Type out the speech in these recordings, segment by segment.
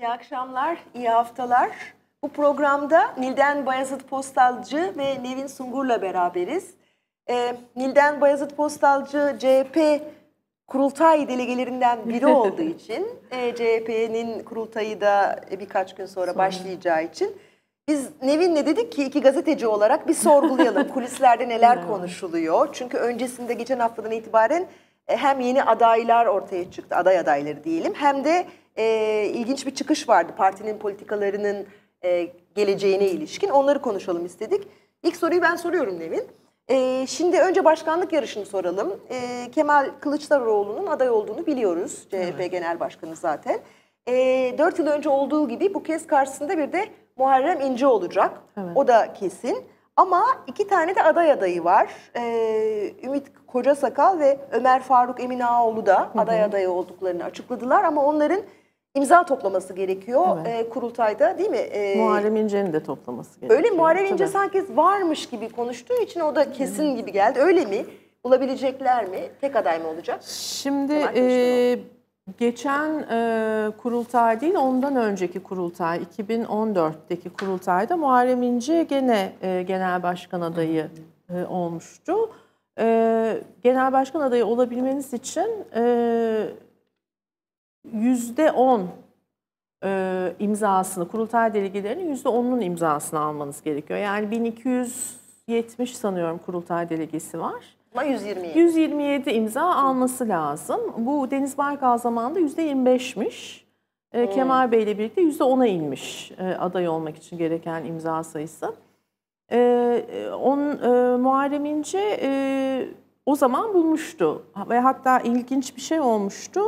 İyi akşamlar, iyi haftalar. Bu programda Nilden Bayazıt Postalcı ve Nevin Sungur'la beraberiz. Nilden Bayazıt Postalcı CHP kurultay delegelerinden biri olduğu için, CHP'nin kurultayı da birkaç gün sonra başlayacağı için biz Nevin'le dedik ki iki gazeteci olarak bir sorgulayalım kulislerde neler konuşuluyor. Çünkü öncesinde geçen haftadan itibaren hem yeni adaylar ortaya çıktı, aday adayları diyelim, hem de ilginç bir çıkış vardı partinin politikalarının geleceğine ilişkin. Onları konuşalım istedik. İlk soruyu ben soruyorum Nevin. Şimdi önce başkanlık yarışını soralım. Kemal Kılıçdaroğlu'nun aday olduğunu biliyoruz. CHP Genel Başkanı zaten. 4 yıl önce olduğu gibi bu kez karşısında bir de Muharrem İnce olacak. Evet. O da kesin. Ama iki tane de aday adayı var. Ümit Kocasakal ve Ömer Faruk Eminağoğlu da aday adayı olduklarını açıkladılar. Ama onların imza toplaması gerekiyor kurultayda, değil mi? Muharrem İnce'nin de toplaması gerekiyor. Öyle mi? Muharrem İnce sanki varmış gibi konuştuğu için o da kesin gibi geldi. Öyle mi? Bulabilecekler mi? Tek aday mı olacak? Şimdi geçen kurultay değil, ondan önceki kurultay, 2014'teki kurultayda Muharrem İnce gene genel başkan adayı olmuştu. Genel başkan adayı olabilmeniz için %10 imzasını, kurultay delegelerinin %10'unun imzasını almanız gerekiyor. Yani 1270 sanıyorum kurultay delegesi var. Ama 127 imza alması lazım. Bu Deniz Baykal zamanında %25'miş. Kemal Bey ile birlikte %10'a inmiş aday olmak için gereken imza sayısı. Muharrem İnce o zaman bulmuştu ve hatta ilginç bir şey olmuştu.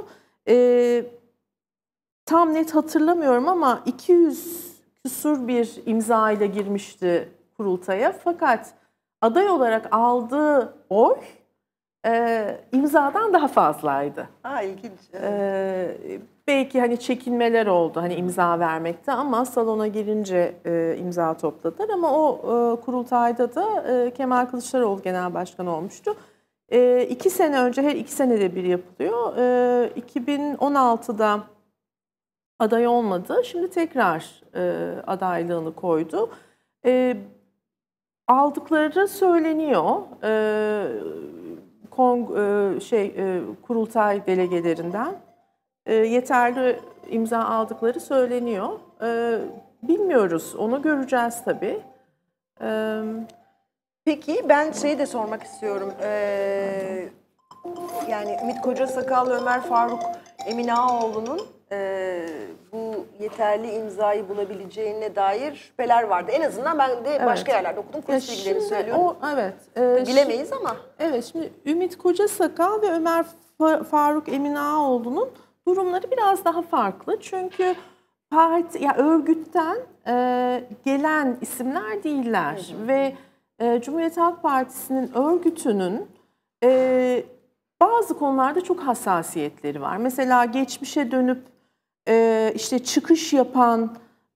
Tam net hatırlamıyorum ama 200 küsur bir imza ile girmişti kurultaya. Fakat aday olarak aldığı oy imzadan daha fazlaydı. İlginç. Belki hani çekinmeler oldu hani imza vermekte ama salona girince imza topladılar. Ama o kurultayda da Kemal Kılıçdaroğlu genel başkan olmuştu. 2 sene önce, her 2 senede bir yapılıyor. 2016'da aday olmadı. Şimdi tekrar adaylığını koydu. Aldıkları söyleniyor. Kurultay delegelerinden yeterli imza aldıkları söyleniyor. Bilmiyoruz. Onu göreceğiz tabii. Peki ben şeyi de sormak istiyorum. Yani Ümit Kocasakal ve Ömer Faruk Eminağoğlu'nun bu yeterli imzayı bulabileceğine dair şüpheler vardı. En azından ben de başka yerlerde okudum. Kulis bilgilerini söylüyorum. Bilemeyiz ama. Evet, şimdi Ümit Kocasakal ve Ömer Faruk Eminağoğlu'nun durumları biraz daha farklı. Çünkü örgütten gelen isimler değiller. Ve Cumhuriyet Halk Partisi'nin örgütünün bazı konularda çok hassasiyetleri var. Mesela geçmişe dönüp işte çıkış yapan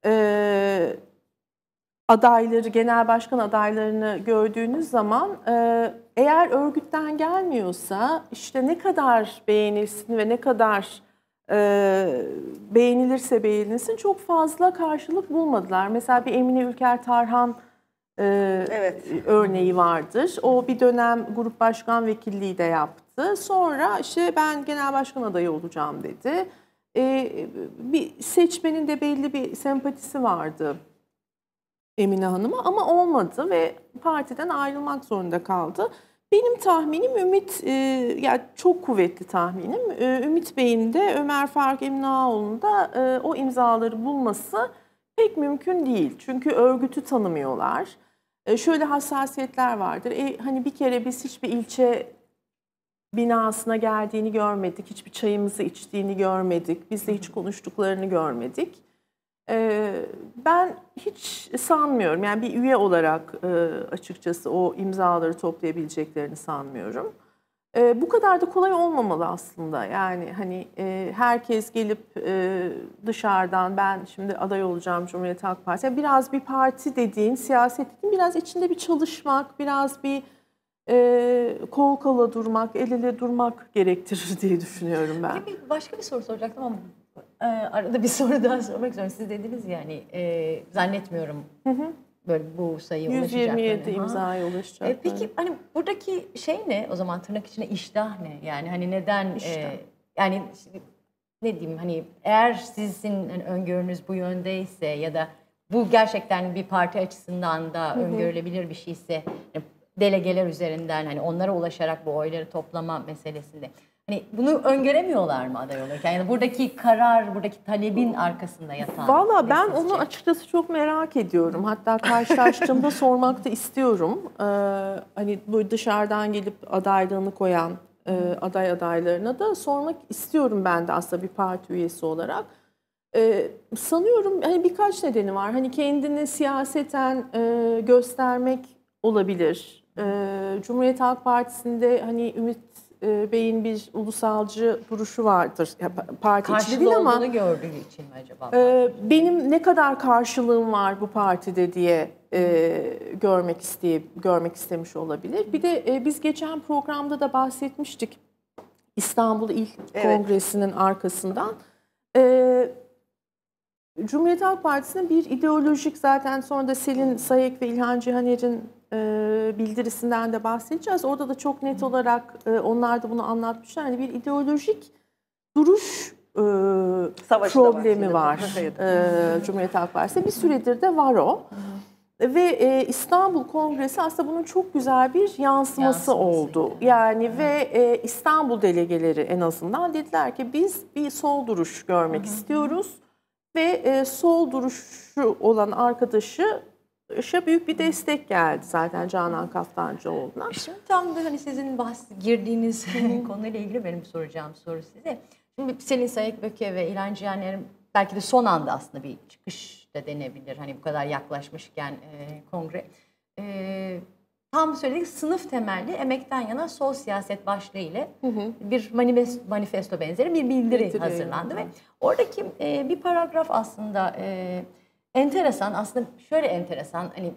adayları, genel başkan adaylarını gördüğünüz zaman eğer örgütten gelmiyorsa işte ne kadar beğenilsin ve ne kadar beğenilirse beğenilsin çok fazla karşılık bulmadılar. Mesela bir Emine Ülker Tarhan örneği vardır. O bir dönem grup başkan vekilliği de yaptı. Sonra işte ben genel başkan adayı olacağım dedi. Bir seçmenin de belli bir sempatisi vardı Emine Hanım'a ama olmadı ve partiden ayrılmak zorunda kaldı. Benim tahminim yani çok kuvvetli tahminim. Ümit Bey'in de Ömer Faruk Eminağoğlu'nun da o imzaları bulması pek mümkün değil. Çünkü örgütü tanımıyorlar. Şöyle hassasiyetler vardır. Hani bir kere biz hiçbir ilçe binasına geldiğini görmedik. Hiçbir çayımızı içtiğini görmedik. Bizle hiç konuştuklarını görmedik. Ben hiç sanmıyorum. Yani bir üye olarak açıkçası o imzaları toplayabileceklerini sanmıyorum. Bu kadar da kolay olmamalı aslında. Yani hani herkes gelip dışarıdan ben şimdi aday olacağım Cumhuriyet Halk Partisi. Yani biraz bir parti dediğin, siyaset dediğin biraz içinde bir çalışmak, biraz bir kol kola durmak, el ele durmak gerektirir diye düşünüyorum ben. Başka bir soru soracaktım ama arada bir soru daha sormak istiyorum. Siz dediniz yani zannetmiyorum böyle bu sayıya ulaşacaklarını. 127 imzaya ulaşacak. Peki hani buradaki şey ne? O zaman tırnak içinde iştah ne? Yani hani neden yani ne diyeyim hani eğer sizin hani öngörünüz bu yöndeyse ya da bu gerçekten bir parti açısından da öngörülebilir bir şeyse yani delegeler üzerinden hani onlara ulaşarak bu oyları toplama meselesinde hani bunu öngöremiyorlar mı aday olurken? Yani buradaki karar, buradaki talebin arkasında yatan. Valla ben onu açıkçası çok merak ediyorum. Hatta karşılaştığımda sormak da istiyorum. Hani bu dışarıdan gelip adaylığını koyan adaylarına da sormak istiyorum ben de aslında bir parti üyesi olarak. Sanıyorum hani birkaç nedeni var. Hani kendini siyaseten göstermek olabilir. Cumhuriyet Halk Partisi'nde hani Ümit Bey'in bir ulusalcı duruşu vardır. Parti içinde değil ama olduğunu gördüğü için mi acaba? Benim ne kadar karşılığım var bu partide diye görmek istemiş olabilir. Bir de biz geçen programda da bahsetmiştik İstanbul İl Kongresi'nin arkasından. Cumhuriyet Halk Partisi'nin bir ideolojik zaten sonra da Selin Sayek ve İlhan Cihaner'in bildirisinden de bahsedeceğiz. Orada da çok net olarak onlar da bunu anlatmışlar. Yani bir ideolojik duruş problemi var Cumhuriyet Halk Partisi'nde. Bir süredir de var o. Ve İstanbul Kongresi aslında bunun çok güzel bir yansıması oldu. Yani ve İstanbul delegeleri en azından dediler ki biz bir sol duruş görmek istiyoruz. Ve sol duruşu olan arkadaşı büyük bir destek geldi zaten Canan Kaftancıoğlu'na. Şimdi tam da hani sizin girdiğiniz konuyla ilgili benim soracağım soru size. Şimdi Selin Sayık-Böke ve İlhan Cihaner'in belki de son anda aslında bir çıkış da denebilir. Hani bu kadar yaklaşmışken kongre. Tam söyledik sınıf temelli emekten yana sol siyaset başlığı ile bir manifesto benzeri bir bildiri hazırlandı. Ve oradaki bir paragraf aslında enteresan. Aslında şöyle enteresan hani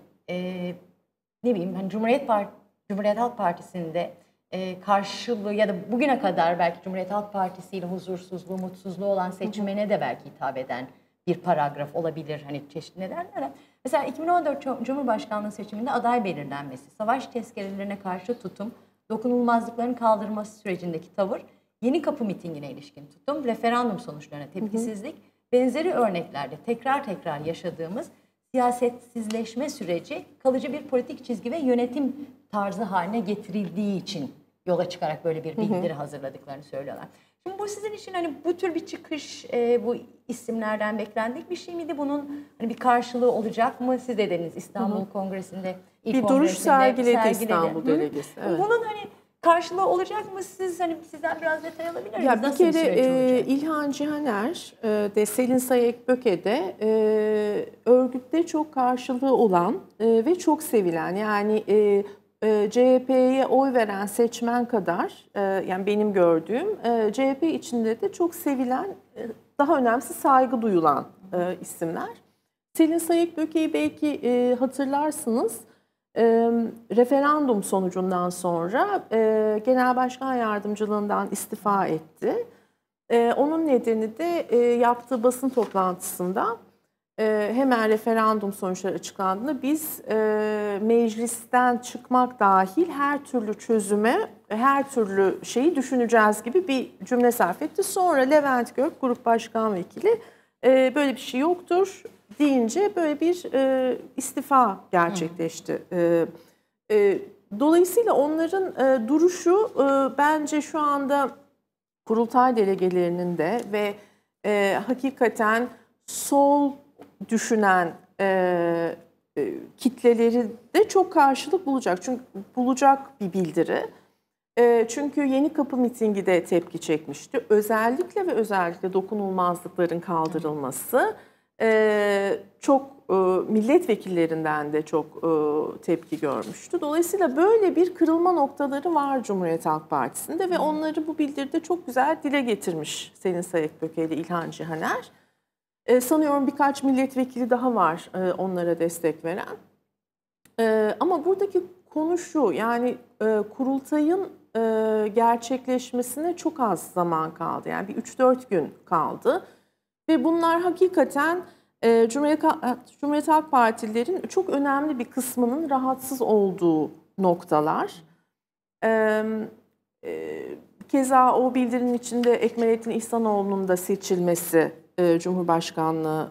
ne bileyim hani Cumhuriyet Halk Partisi'nde karşılığı ya da bugüne kadar belki Cumhuriyet Halk Partisi ile huzursuzluğu, mutsuzluğu olan seçmene de belki hitap eden bir paragraf olabilir hani çeşitli nedenlerle. Mesela 2014 Cumhurbaşkanlığı seçiminde aday belirlenmesi, savaş tezkerelerine karşı tutum, dokunulmazlıkların kaldırılması sürecindeki tavır, Yeni Kapı mitingine ilişkin tutum, referandum sonuçlarına tepkisizlik, benzeri örneklerde tekrar yaşadığımız siyasetsizleşme süreci kalıcı bir politik çizgi ve yönetim tarzı haline getirildiği için yola çıkarak böyle bir bildiri hazırladıklarını söylüyorlar. Şimdi bu sizin için hani bu tür bir çıkış bu isimlerden beklendik bir şey miydi? Bunun hani bir karşılığı olacak mı? Siz de dediniz İstanbul Kongresinde bir duruş sergiledi İstanbul delegesi. Evet. Bunun hani karşılığı olacak mı? Siz hani sizden biraz detay alabilir miyiz? Ya bir kere İlhan Cihaner de Selin Sayek-Böke de örgütte çok karşılığı olan ve çok sevilen yani CHP'ye oy veren seçmen kadar yani benim gördüğüm CHP içinde de çok sevilen daha önemlisi saygı duyulan isimler. Selin Sayek-Böke'yi belki hatırlarsınız. Referandum sonucundan sonra Genel Başkan Yardımcılığından istifa etti. Onun nedeni de yaptığı basın toplantısında hemen referandum sonuçları açıklandığında biz meclisten çıkmak dahil her türlü çözüme, her türlü şeyi düşüneceğiz gibi bir cümle sarf etti. Sonra Levent Gök, Grup Başkan Vekili böyle bir şey yoktur deyince böyle bir istifa gerçekleşti. Dolayısıyla onların duruşu bence şu anda kurultay delegelerinin de ve hakikaten sol düşünen kitleleri de çok karşılık bulacak. Çünkü bulacak bir bildiri. Çünkü Yeni Kapı mitingi de tepki çekmişti. Özellikle dokunulmazlıkların kaldırılması çok milletvekillerinden de çok tepki görmüştü. Dolayısıyla böyle bir kırılma noktaları var Cumhuriyet Halk Partisi'nde ve onları bu bildiride çok güzel dile getirmiş Selin Sayek-Böke ile İlhan Cihaner. Sanıyorum birkaç milletvekili daha var onlara destek veren. Ama buradaki konu şu, yani kurultayın gerçekleşmesine çok az zaman kaldı. Yani bir 3-4 gün kaldı. Ve bunlar hakikaten Cumhuriyet Halk Partililerin çok önemli bir kısmının rahatsız olduğu noktalar. Keza o bildirinin içinde Ekmelettin İhsanoğlu'nun da seçilmesi Cumhurbaşkanlığı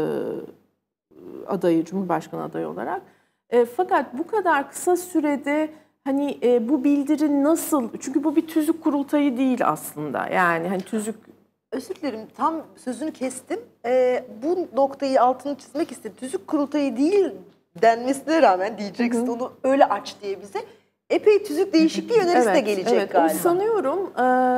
Cumhurbaşkanı adayı olarak. Fakat bu kadar kısa sürede hani bu bildiri nasıl? Çünkü bu bir tüzük kurultayı değil aslında. Yani hani tüzük. Özür dilerim, tam sözünü kestim. Bu noktayı altını çizmek istedim. Tüzük kurultayı değil denmesine rağmen diyeceksin, onu öyle aç diye bize. Epey tüzük değişikliği önerisi de gelecek galiba. O sanıyorum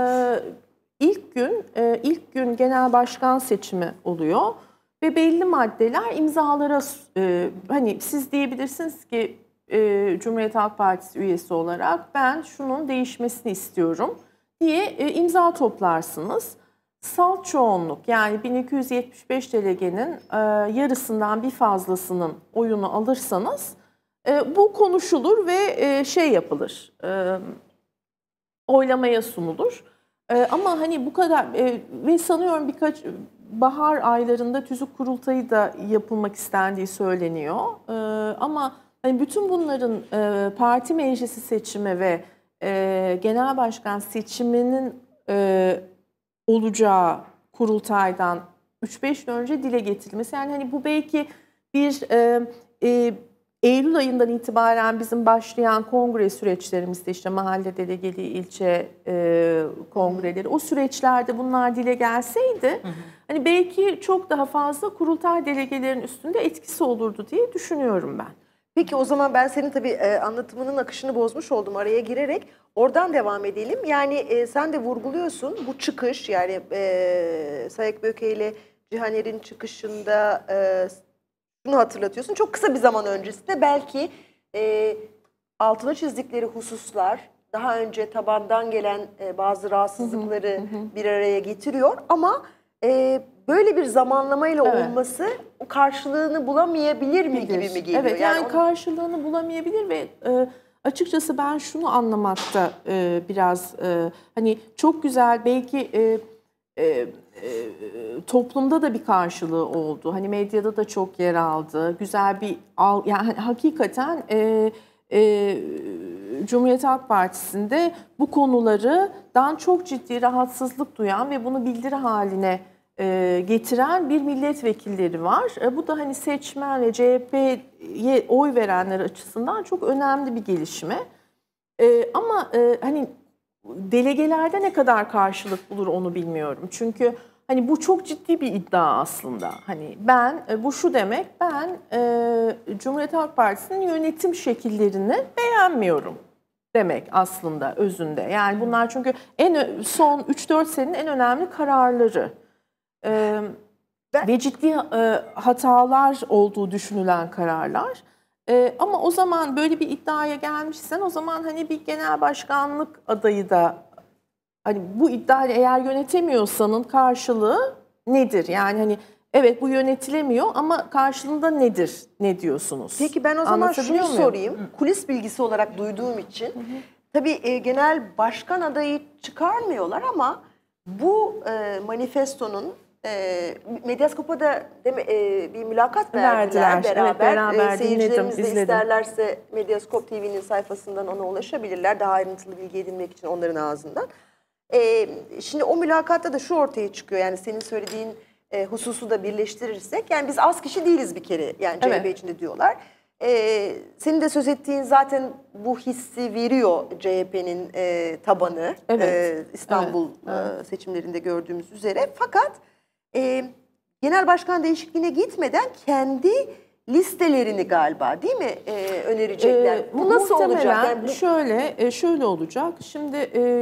ilk gün genel başkan seçimi oluyor ve belli maddeler imzalara hani siz diyebilirsiniz ki Cumhuriyet Halk Partisi üyesi olarak ben şunun değişmesini istiyorum diye imza toplarsınız. Salt çoğunluk, yani 1275 delegenin yarısından bir fazlasının oyunu alırsanız bu konuşulur ve şey yapılır, oylamaya sunulur. Ama hani bu kadar ve sanıyorum birkaç bahar aylarında tüzük kurultayı da yapılmak istendiği söyleniyor. Ama hani bütün bunların parti meclisi seçimi ve genel başkan seçiminin olacağı kurultaydan 3-5 gün önce dile getirilmesi. Yani hani bu belki bir Eylül ayından itibaren bizim başlayan kongre süreçlerimizde, işte mahalle delegeli, ilçe kongreleri, o süreçlerde bunlar dile gelseydi hani belki çok daha fazla kurultay delegelerinin üstünde etkisi olurdu diye düşünüyorum ben. Peki o zaman ben senin tabii anlatımının akışını bozmuş oldum araya girerek. Oradan devam edelim. Yani sen de vurguluyorsun bu çıkış, yani Sayık Böke ile Cihaner'in çıkışında şunu hatırlatıyorsun. Çok kısa bir zaman öncesinde belki altına çizdikleri hususlar daha önce tabandan gelen bazı rahatsızlıkları bir araya getiriyor. Ama böyle bir zamanlamayla olması o karşılığını bulamayabilir mi gibi mi geliyor? Evet, yani karşılığını bulamayabilir ve açıkçası ben şunu anlamakta biraz hani çok güzel belki toplumda da bir karşılığı oldu. Hani medyada da çok yer aldı. Güzel bir yani hakikaten Cumhuriyet Halk Partisi'nde bu konulardan çok ciddi rahatsızlık duyan ve bunu bildiri haline getiren bir milletvekilleri var. Bu da hani seçmen ve CHP'ye oy verenler açısından çok önemli bir gelişme. Ama hani delegelerde ne kadar karşılık bulur onu bilmiyorum. Çünkü hani bu çok ciddi bir iddia aslında. Hani bu şu demek, ben Cumhuriyet Halk Partisi'nin yönetim şekillerini beğenmiyorum demek aslında özünde. Yani bunlar çünkü son 3-4 senenin en önemli kararları. Ve ciddi hatalar olduğu düşünülen kararlar. Ama o zaman böyle bir iddiaya gelmişsen o zaman hani bir genel başkanlık adayı da hani bu iddiayla eğer yönetemiyorsanın karşılığı nedir? Yani hani evet bu yönetilemiyor ama karşılığında nedir? Ne diyorsunuz? Peki ben o zaman şunu sorayım. Kulis bilgisi olarak duyduğum için. Tabii genel başkan adayı çıkarmıyorlar ama bu manifestonun Medyaskop'a da bir mülakat verdiler beraber. Evet, beraber seyircilerimiz de isterlerse Medyaskop TV'nin sayfasından ona ulaşabilirler. Daha ayrıntılı bilgi edinmek için onların ağzından. Şimdi o mülakatta da şu ortaya çıkıyor. Yani senin söylediğin hususu da birleştirirsek. Yani biz az kişi değiliz bir kere. Yani CHP içinde diyorlar. Senin de söz ettiğin zaten bu hissi veriyor CHP'nin tabanı. İstanbul seçimlerinde gördüğümüz üzere. Fakat genel başkan değişikliğine gitmeden kendi listelerini galiba değil mi önerecekler? Bu nasıl olacak? Yani şöyle olacak. Şimdi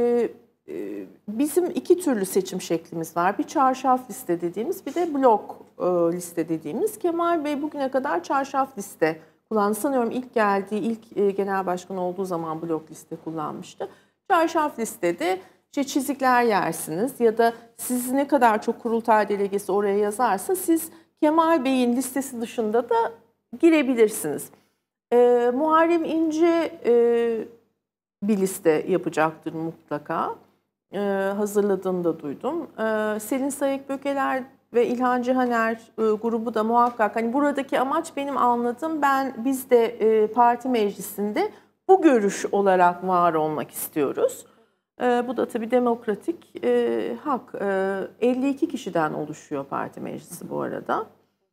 bizim iki türlü seçim şeklimiz var. Bir çarşaf liste dediğimiz, bir de blok liste dediğimiz. Kemal Bey bugüne kadar çarşaf liste kullandı. Sanıyorum ilk genel başkan olduğu zaman blok liste kullanmıştı. Çarşaf listede İşte çizikler yersiniz ya da siz ne kadar çok kurultay delegesi oraya yazarsa siz Kemal Bey'in listesi dışında da girebilirsiniz. Muharrem İnce bir liste yapacaktır mutlaka. Hazırladığını da duydum. Selin Sayık Bökeler ve İlhan Cihaner grubu da muhakkak, hani buradaki amaç benim anladığım, biz de parti meclisinde bu görüş olarak var olmak istiyoruz. Bu da tabii demokratik hak. 52 kişiden oluşuyor parti meclisi bu arada.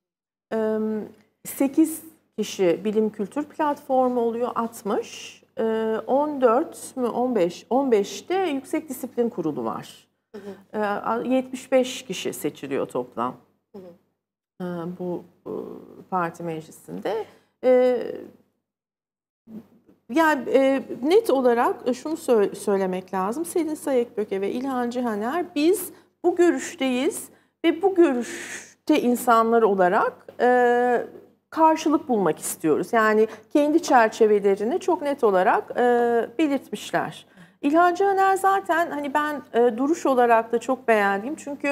8 kişi bilim kültür platformu oluyor, 60. 14 mü 15? 15'te yüksek disiplin kurulu var. 75 kişi seçiliyor toplam bu parti meclisinde. Yani net olarak şunu söylemek lazım. Selin Sayıkböke ve İlhan Cihaner, biz bu görüşteyiz ve bu görüşte insanlar olarak karşılık bulmak istiyoruz. Yani kendi çerçevelerini çok net olarak belirtmişler. İlhan Cihaner zaten hani ben duruş olarak da çok beğendim. Çünkü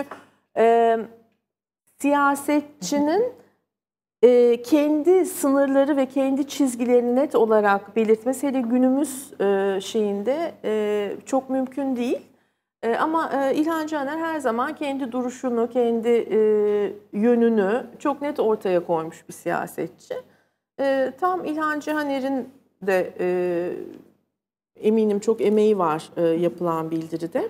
siyasetçinin kendi sınırları ve kendi çizgilerini net olarak belirtmesi hele günümüz şeyinde çok mümkün değil. Ama İlhan Cihaner her zaman kendi duruşunu, kendi yönünü çok net ortaya koymuş bir siyasetçi. Tam İlhan Cihaner'in de eminim çok emeği var yapılan bildiride.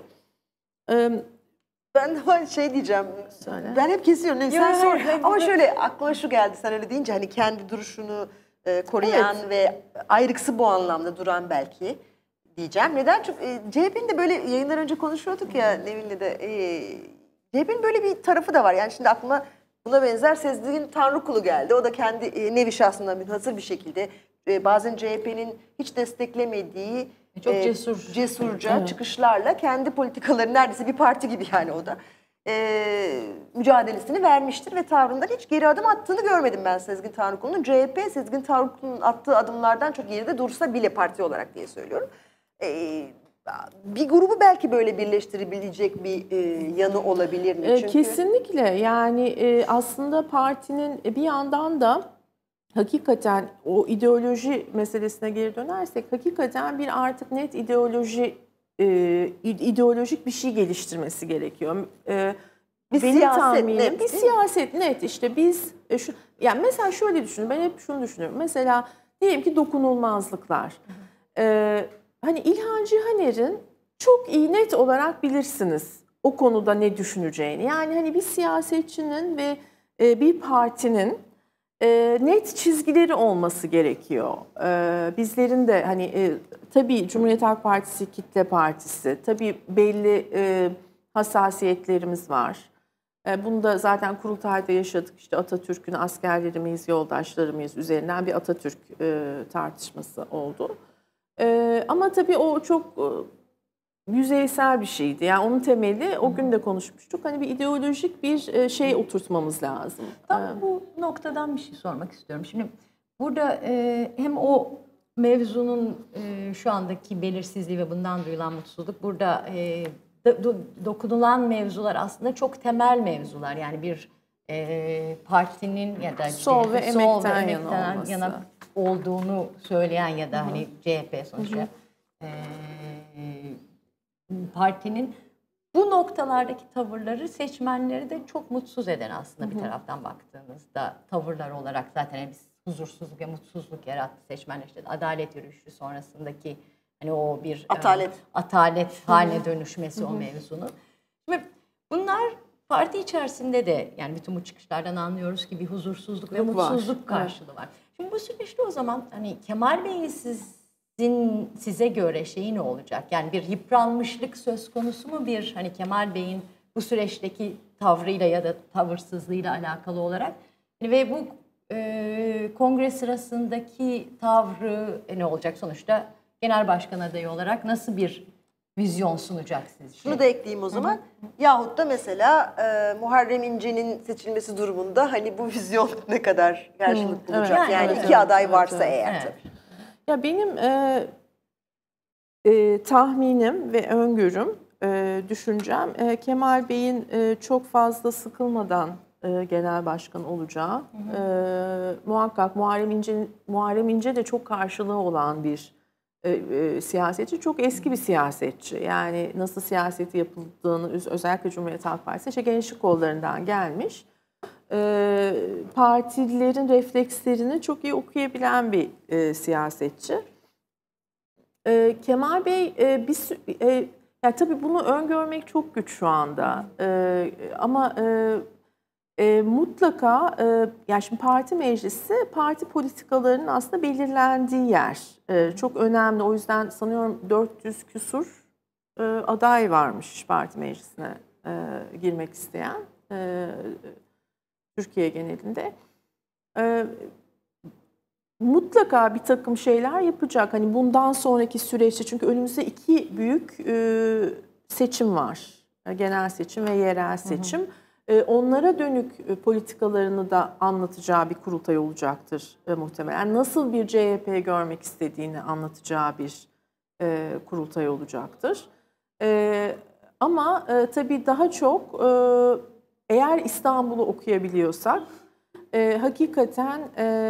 Ben de şey diyeceğim. Söyle. Ben hep kesiyorum. Sen Ya, sor. hayır, Ama şöyle aklıma şu geldi sen öyle deyince, hani kendi duruşunu koruyan ve ayrıksı bu anlamda duran belki diyeceğim. Neden? Çünkü CHP'nin de böyle yayınlar önce konuşuyorduk ya Nevin'le de. CHP'nin böyle bir tarafı da var. Yani şimdi aklıma buna benzer Sezgin Tanrıkulu geldi. O da kendi nevi şahsına münhasır bir şekilde bazen CHP'nin hiç desteklemediği çok cesurca çıkışlarla kendi politikaları, neredeyse bir parti gibi yani o da mücadelesini vermiştir ve tavrından hiç geri adım attığını görmedim ben Sezgin Tanrıkulu'nun. CHP Sezgin Tanrıkulu'nun attığı adımlardan çok geride dursa bile parti olarak diye söylüyorum. Bir grubu belki böyle birleştirebilecek bir yanı olabilir mi? Çünkü... Kesinlikle, yani aslında partinin bir yandan da hakikaten o ideoloji meselesine geri dönersek, hakikaten bir artık net ideolojik bir şey geliştirmesi gerekiyor. Bir benim siyaset tahminim, net. Bir siyaset net. İşte biz yani mesela şöyle düşünün, ben hep şunu düşünüyorum. Mesela diyelim ki dokunulmazlıklar. Hani İlhan Cihaner'in çok iyi net olarak bilirsiniz o konuda ne düşüneceğini. Yani hani bir siyasetçinin ve bir partinin net çizgileri olması gerekiyor. Bizlerin de hani tabii Cumhuriyet Halk Partisi kitle partisi, tabii belli hassasiyetlerimiz var. Bunu da zaten kurultayda yaşadık. İşte Atatürk'ün askerleri miyiz, yoldaşları mıyız üzerinden bir Atatürk tartışması oldu. Ama tabii o çok yüzeysel bir şeydi. Yani onun temeli, o gün de konuşmuştuk. Hani bir ideolojik bir şey oturtmamız lazım. Tam bu noktadan bir şey sormak istiyorum. Şimdi burada hem o mevzunun şu andaki belirsizliği ve bundan duyulan mutsuzluk, burada dokunulan mevzular aslında çok temel mevzular. Yani bir partinin ya da sol ve emekten yana olduğunu söyleyen ya da hani CHP sonuçta partinin bu noktalardaki tavırları seçmenleri de çok mutsuz eden aslında bir taraftan baktığınızda tavırlar olarak zaten biz huzursuzluk ve mutsuzluk yarattı seçmenler. İşte adalet yürüyüşü sonrasındaki hani o bir atalet haline dönüşmesi o mevzunun. Şimdi bunlar parti içerisinde de yani bütün bu çıkışlardan anlıyoruz ki bir huzursuzluk ve mutsuzluk karşılığı var. Şimdi bu süreçte o zaman hani Kemal Bey'in size göre şeyi ne olacak? Yani bir yıpranmışlık söz konusu mu, bir hani Kemal Bey'in bu süreçteki tavrıyla ya da tavırsızlığıyla alakalı olarak ve bu kongre sırasındaki tavrı ne olacak sonuçta? Genel başkan adayı olarak nasıl bir vizyon sunacak sizce? Şunu da ekleyeyim o zaman. Yahut da mesela Muharrem İnce'nin seçilmesi durumunda hani bu vizyon ne kadar karşılık bulacak? Evet, yani evet, iki aday evet, varsa evet. eğer Evet. tabii. Ya benim tahminim ve öngörüm, düşüncem Kemal Bey'in çok fazla sıkılmadan genel başkan olacağı. Muhakkak Muharrem İnce de çok karşılığı olan bir siyasetçi, çok eski bir siyasetçi. Yani nasıl siyaseti yapıldığını özellikle Cumhuriyet Halk Partisi işte gençlik kollarından gelmiş. Partililerin reflekslerini çok iyi okuyabilen bir siyasetçi. Kemal Bey yani tabii bunu öngörmek çok güç şu anda. Ama mutlaka yani şimdi parti meclisi parti politikalarının aslında belirlendiği yer. Çok önemli. O yüzden sanıyorum 400 küsur aday varmış parti meclisine girmek isteyen Türkiye genelinde. Mutlaka bir takım şeyler yapacak. Hani bundan sonraki süreçte, çünkü önümüzde iki büyük seçim var. Genel seçim ve yerel seçim. Onlara dönük politikalarını da anlatacağı bir kurultay olacaktır muhtemelen. Nasıl bir CHP görmek istediğini anlatacağı bir kurultay olacaktır. Ama tabii daha çok eğer İstanbul'u okuyabiliyorsak hakikaten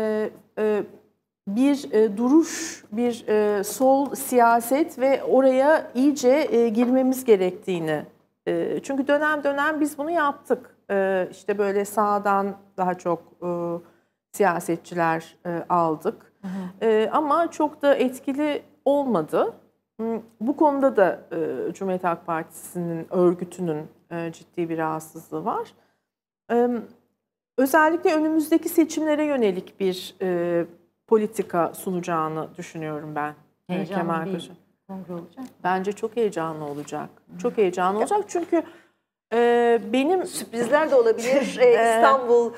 bir duruş, bir sol siyaset ve oraya iyice girmemiz gerektiğini. Çünkü dönem dönem biz bunu yaptık. İşte böyle sağdan daha çok siyasetçiler aldık. Ama çok da etkili olmadı. Bu konuda da Cumhuriyet Halk Partisi'nin örgütünün ciddi bir rahatsızlığı var. Özellikle önümüzdeki seçimlere yönelik bir politika sunacağını düşünüyorum ben. Heyecanlı bir kongre olacak. Bence çok heyecanlı olacak. Çok heyecanlı olacak çünkü benim... Sürprizler de olabilir. İstanbul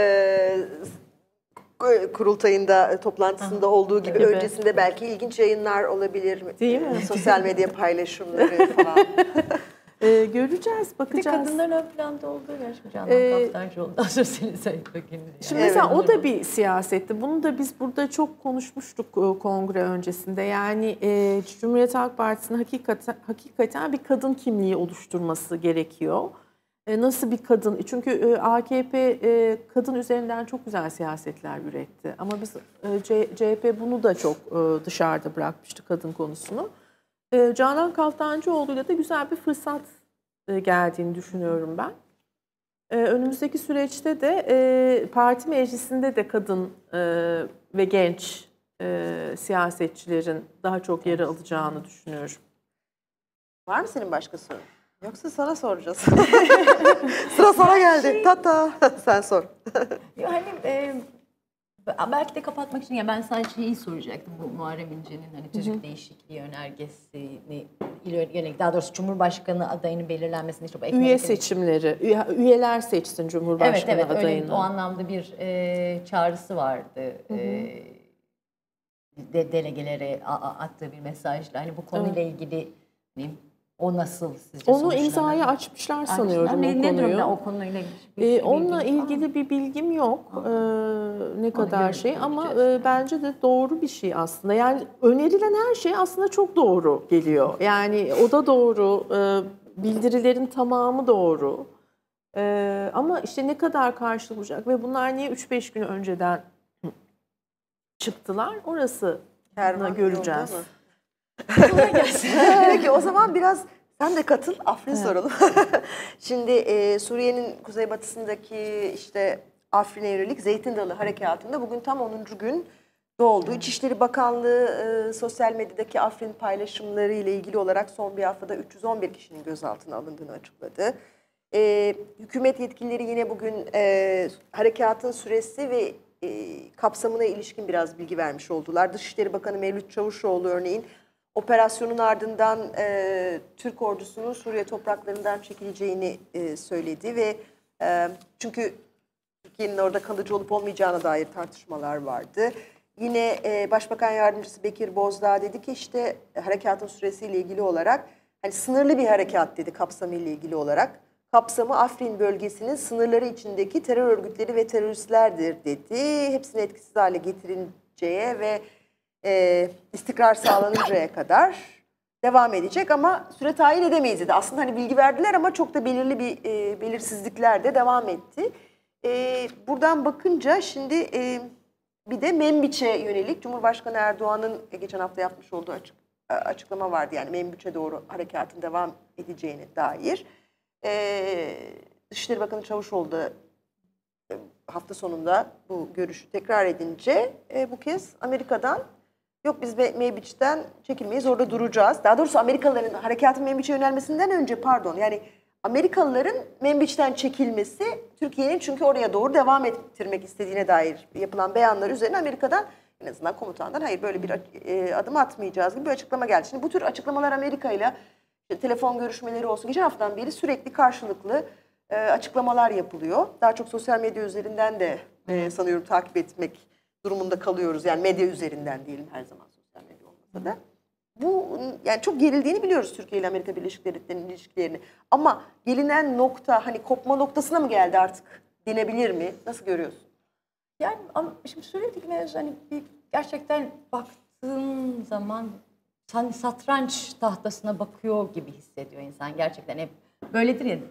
kurultayında, toplantısında olduğu gibi öncesinde belki ilginç yayınlar olabilir. Değil mi? Sosyal medya paylaşımları falan. Göreceğiz, bakacağız. Bir kadınların ön planda olduğu gerçekten Canan Kaftancıoğlu'ndan sonra senin Sayın Bakan'ın. Şimdi mesela o da bir siyasetti. Bunu da biz burada çok konuşmuştuk kongre öncesinde. Yani Cumhuriyet Halk Partisi'nin hakikaten bir kadın kimliği oluşturması gerekiyor. Nasıl bir kadın? Çünkü AKP kadın üzerinden çok güzel siyasetler üretti. Ama biz CHP bunu da çok dışarıda bırakmıştı, kadın konusunu. Canan Kaftancıoğlu'yla da güzel bir fırsat geldiğini düşünüyorum ben. Önümüzdeki süreçte de parti meclisinde de kadın ve genç siyasetçilerin daha çok yeri alacağını düşünüyorum. Var mı senin başka sorun? Yoksa sana soracağız. Sıra sana geldi. Tata. Sen sor. Yani belki de kapatmak için, ya ben sadece şeyi soracaktım, bu Muharrem İnce'nin hani tüzük değişikliği önergesini yönelik, daha doğrusu Cumhurbaşkanı adayının belirlenmesini, işte bu üye seçimleri, üyeler seçsin Cumhurbaşkanı adayını. Öyle, o anlamda bir çağrısı vardı. Delegelere attığı bir mesajla, hani bu konuyla ilgili hani, o nasıl sizce onu imzayı açmışlar sanıyorum o konuyu. Ne durumda o konuyla ilgili? Onunla ilgili bir bilgim yok. Ne kadar şey ama bence de doğru bir şey aslında. Yani önerilen her şey aslında çok doğru geliyor. Yani o da doğru, bildirilerin tamamı doğru. Ama işte ne kadar karşılık bulacak ve bunlar niye 3-5 gün önceden çıktılar? Orası göreceğiz. Peki o zaman biraz sen de katıl, Afrin soralım. Şimdi Suriye'nin kuzeybatısındaki işte Afrin'e yönelik Zeytin Dalı Harekatı'nda bugün tam 10. gün doldu. İçişleri Bakanlığı sosyal medyadaki Afrin paylaşımları ile ilgili olarak son bir haftada 311 kişinin gözaltına alındığını açıkladı. Hükümet yetkilileri yine bugün harekatın süresi ve kapsamına ilişkin biraz bilgi vermiş oldular. Dışişleri Bakanı Mevlüt Çavuşoğlu örneğin operasyonun ardından Türk ordusunun Suriye topraklarından çekileceğini söyledi ve çünkü Türkiye'nin orada kalıcı olup olmayacağına dair tartışmalar vardı. Yine Başbakan Yardımcısı Bekir Bozdağ dedi ki işte harekatın süresiyle ilgili olarak hani sınırlı bir harekat dedi kapsamıyla ilgili olarak. Kapsamı Afrin bölgesinin sınırları içindeki terör örgütleri ve teröristlerdir dedi. Hepsini etkisiz hale getirinceye ve istikrar sağlanıncaya kadar devam edecek ama süre tayin edemeyiz dedi. Aslında hani bilgi verdiler ama çok da belirli bir belirsizlikler de devam etti. Buradan bakınca şimdi bir de Membiç'e yönelik Cumhurbaşkanı Erdoğan'ın geçen hafta yapmış olduğu açıklama vardı. Yani Membiç'e doğru harekatın devam edeceğine dair. Dışişleri Bakanı Çavuşoğlu da hafta sonunda bu görüşü tekrar edince bu kez Amerika'dan yok biz Membiç'ten çekilmeyiz, orada duracağız. Daha doğrusu Amerikalıların harekatın Membiç'e yönelmesinden önce yani Amerikalıların Membiç'ten çekilmesi Türkiye'nin çünkü oraya doğru devam ettirmek istediğine dair yapılan beyanlar üzerine Amerika'dan en azından komutandan hayır böyle bir adım atmayacağız gibi bir açıklama geldi. Şimdi bu tür açıklamalar Amerika ile telefon görüşmeleri olsun geçen haftadan beri sürekli karşılıklı açıklamalar yapılıyor. Daha çok sosyal medya üzerinden de sanıyorum takip etmek durumunda kalıyoruz. Yani medya üzerinden diyelim her zaman sosyal medya olmasa da. Bu yani çok gerildiğini biliyoruz Türkiye ile Amerika Birleşik Devletleri'nin ilişkilerini. Ama gelinen nokta hani kopma noktasına mı geldi artık denebilir mi? Nasıl görüyorsun? Yani şimdi söylediğim mevzu hani bir gerçekten baktığın zaman satranç tahtasına bakıyor gibi hissediyor insan. Gerçekten hep böyledir ya,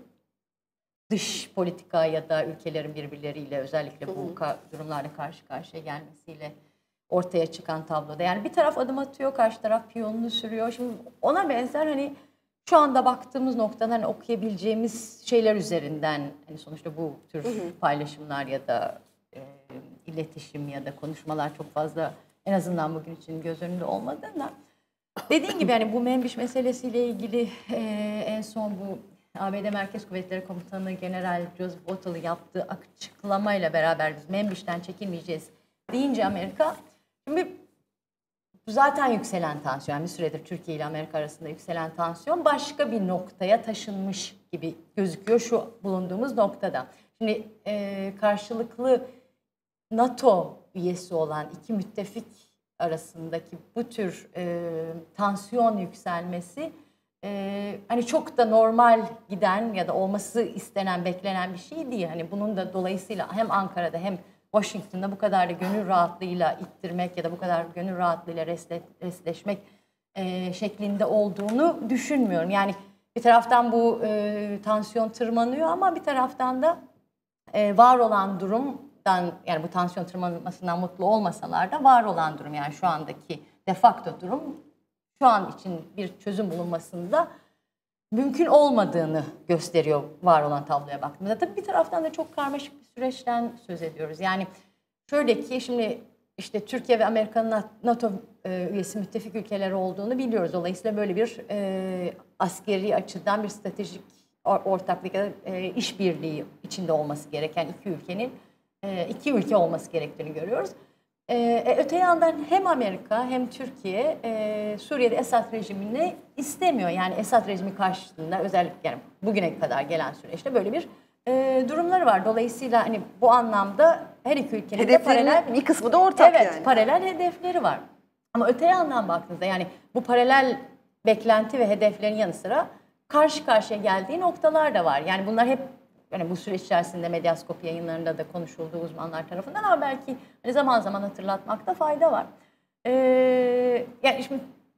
dış politika ya da ülkelerin birbirleriyle özellikle bu durumlarla karşı karşıya gelmesiyle ortaya çıkan tabloda. Yani bir taraf adım atıyor, karşı taraf piyonunu sürüyor. Şimdi ona benzer hani şu anda baktığımız noktadan hani okuyabileceğimiz şeyler üzerinden hani sonuçta bu tür paylaşımlar ya da iletişim ya da konuşmalar çok fazla en azından bugün için göz önünde olmadığından dediğin gibi yani bu Membiç meselesiyle ilgili en son bu ABD Merkez Kuvvetleri Komutanı General Joseph Votel'ın yaptığı açıklamayla beraber biz Membiç'ten çekilmeyeceğiz deyince Amerika, şimdi zaten yükselen tansiyon, yani bir süredir Türkiye ile Amerika arasında yükselen tansiyon başka bir noktaya taşınmış gibi gözüküyor şu bulunduğumuz noktada. Şimdi karşılıklı NATO üyesi olan iki müttefik arasındaki bu tür tansiyon yükselmesi hani çok da normal giden ya da olması istenen, beklenen bir şey değil. Hani bunun da dolayısıyla hem Ankara'da hem Washington'da bu kadar da gönül rahatlığıyla ittirmek ya da bu kadar gönül rahatlığıyla restleşmek şeklinde olduğunu düşünmüyorum. Yani bir taraftan bu tansiyon tırmanıyor ama bir taraftan da var olan durumdan, yani bu tansiyon tırmanmasından mutlu olmasalar da var olan durum, yani şu andaki de facto durum şu an için bir çözüm bulunmasında mümkün olmadığını gösteriyor var olan tabloya baktığımızda. Tabii bir taraftan da çok karmaşık bir süreçten söz ediyoruz. Yani şöyle ki şimdi işte Türkiye ve Amerika'nın NATO üyesi müttefik ülkeleri olduğunu biliyoruz. Dolayısıyla böyle bir askeri açıdan bir stratejik ortaklık ya da işbirliği içinde olması gereken iki ülke olması gerektiğini görüyoruz. Öte yandan hem Amerika hem Türkiye Suriye'de Esad rejimini istemiyor. Yani Esad rejimi karşısında özellikle yani bugüne kadar gelen süreçte böyle bir durumları var. Dolayısıyla hani bu anlamda her iki ülkenin de paralel bir kısmı da ortak evet, yani. Paralel hedefleri var. Ama öte yandan baktığınızda yani bu paralel beklenti ve hedeflerin yanı sıra karşı karşıya geldiği noktalar da var. Yani bunlar hep yani bu süreç içerisinde Medyaskop yayınlarında da konuşulduğu uzmanlar tarafından ama belki hani zaman zaman hatırlatmakta fayda var. Yani şimdi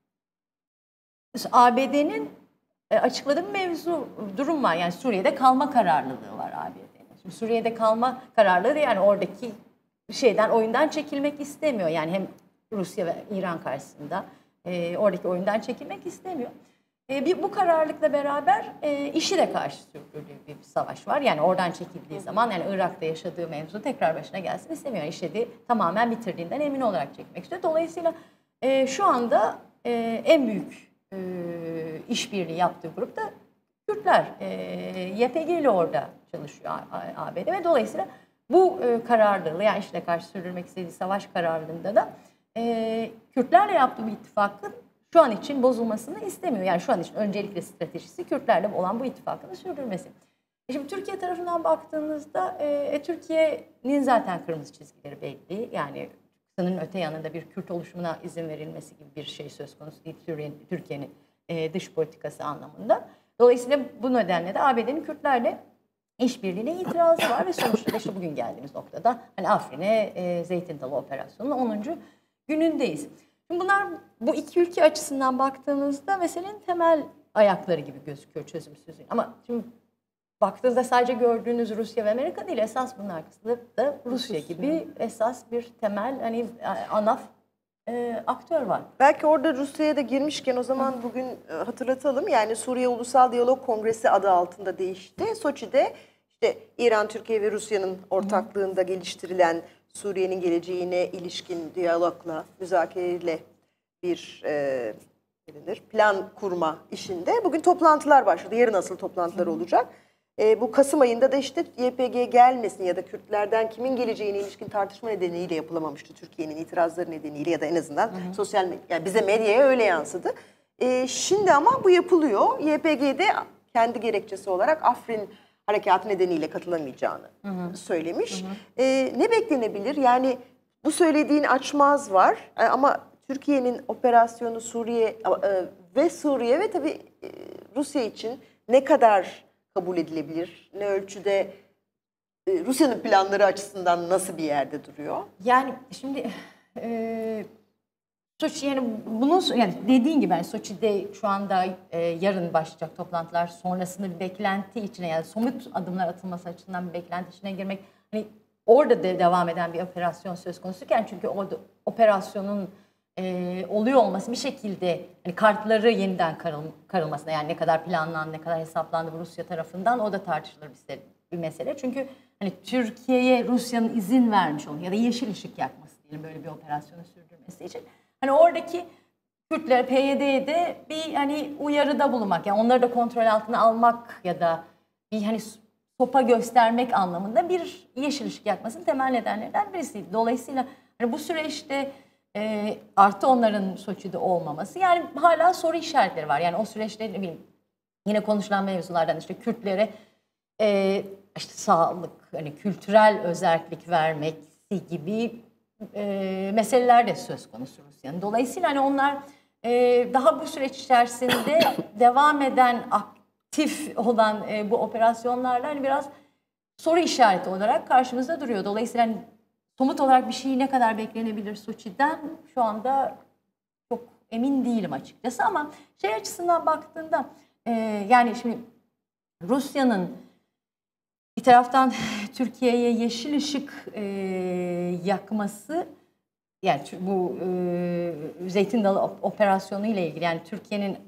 ABD'nin açıkladığı bir durum var. Yani Suriye'de kalma kararlılığı var ABD'nin. Şimdi Suriye'de kalma kararlılığı yani oradaki oyundan çekilmek istemiyor. Yani hem Rusya ve İran karşısında oradaki oyundan çekilmek istemiyor. Bu kararlılıkla beraber işi de karşı sürdürdüğü bir savaş var. Yani oradan çekildiği zaman yani Irak'ta yaşadığı mevzu tekrar başına gelsin istemiyor. Yani IŞİD'i tamamen bitirdiğinden emin olarak çekmek istiyor. Dolayısıyla şu anda en büyük işbirliği yaptığı grup da Kürtler. YPG ile orada çalışıyor ABD ve dolayısıyla bu kararlılığı yani IŞİD'e karşı sürdürmek istediği savaş kararlılığında da Kürtlerle yaptığı bir ittifakın şu an için bozulmasını istemiyor. Yani şu an için öncelikle stratejisi Kürtlerle olan bu ittifakın sürdürmesi. Şimdi Türkiye tarafından baktığınızda Türkiye'nin zaten kırmızı çizgileri belli. Yani sınırın öte yanında bir Kürt oluşumuna izin verilmesi gibi bir şey söz konusu değil Türkiye'nin dış politikası anlamında. Dolayısıyla bu nedenle de ABD'nin Kürtlerle işbirliğine itirazı var ve sonuçta işte bugün geldiğimiz noktada hani Afrin'e Zeytin Dalı Operasyonu'nun 10. günündeyiz. Şimdi bunlar bu iki ülke açısından baktığımızda meselenin temel ayakları gibi gözüküyor çözümsüzlüğün. Ama şimdi baktığınızda sadece gördüğünüz Rusya ve Amerika değil, esas bunun arkasında da Rusya gibi esas bir temel hani ana aktör var. Belki orada Rusya'ya da girmişken o zaman bugün hatırlatalım. Yani Suriye Ulusal Diyalog Kongresi adı altında değişti. Soçi'de işte İran, Türkiye ve Rusya'nın ortaklığında geliştirilen Suriye'nin geleceğine ilişkin diyalogla, müzakereyle bir plan kurma işinde bugün toplantılar başladı. Yarın asıl toplantılar olacak. Bu Kasım ayında da işte YPG gelmesin ya da Kürtlerden kimin geleceğine ilişkin tartışma nedeniyle yapılamamıştı. Türkiye'nin itirazları nedeniyle ya da en azından sosyal yani bize medyaya öyle yansıdı. Şimdi ama bu yapılıyor. YPG'de kendi gerekçesi olarak Afrin harekatı nedeniyle katılamayacağını söylemiş. Ne beklenebilir? Yani bu söylediğin açmaz var ama Türkiye'nin operasyonu Suriye ve tabii Rusya için ne kadar kabul edilebilir? Ne ölçüde Rusya'nın planları açısından nasıl bir yerde duruyor? Yani şimdi Soçi yani bunun yani dediğin gibi yani Soçi'de şu anda yarın başlayacak toplantılar sonrasında bir beklenti içine yani somut adımlar atılması açısından bir beklenti içine girmek hani orada da devam eden bir operasyon söz konusuyken çünkü o operasyonun oluyor olması bir şekilde hani kartları yeniden karılmasına yani ne kadar planlandı, ne kadar hesaplandı Rusya tarafından o da tartışılır bir mesele. Çünkü hani Türkiye'ye Rusya'nın izin vermiş olması ya da yeşil ışık yakması diyelim böyle bir operasyonu sürdürmesi için. Hani oradaki Kürtler PYD'ye de bir hani uyarıda bulunmak yani onları da kontrol altına almak ya da bir hani sopa göstermek anlamında bir yeşil ışık yakmasının temel nedenlerinden birisiydi. Dolayısıyla hani bu süreçte artı onların Soçi'de olmaması yani hala soru işaretleri var. Yani o süreçte ne bileyim yine konuşulan mevzulardan işte Kürtlere işte sağlık, hani kültürel özellik vermesi gibi meseleler de söz konusu Rusya'nın. Dolayısıyla hani onlar daha bu süreç içerisinde devam eden aktif olan bu operasyonlarla hani biraz soru işareti olarak karşımızda duruyor. Dolayısıyla hani somut olarak bir şey ne kadar beklenebilir Soçi'den şu anda çok emin değilim açıkçası ama şey açısından baktığında yani şimdi Rusya'nın bir taraftan Türkiye'ye yeşil ışık yakması yani bu Zeytin Dalı operasyonu ile ilgili yani Türkiye'nin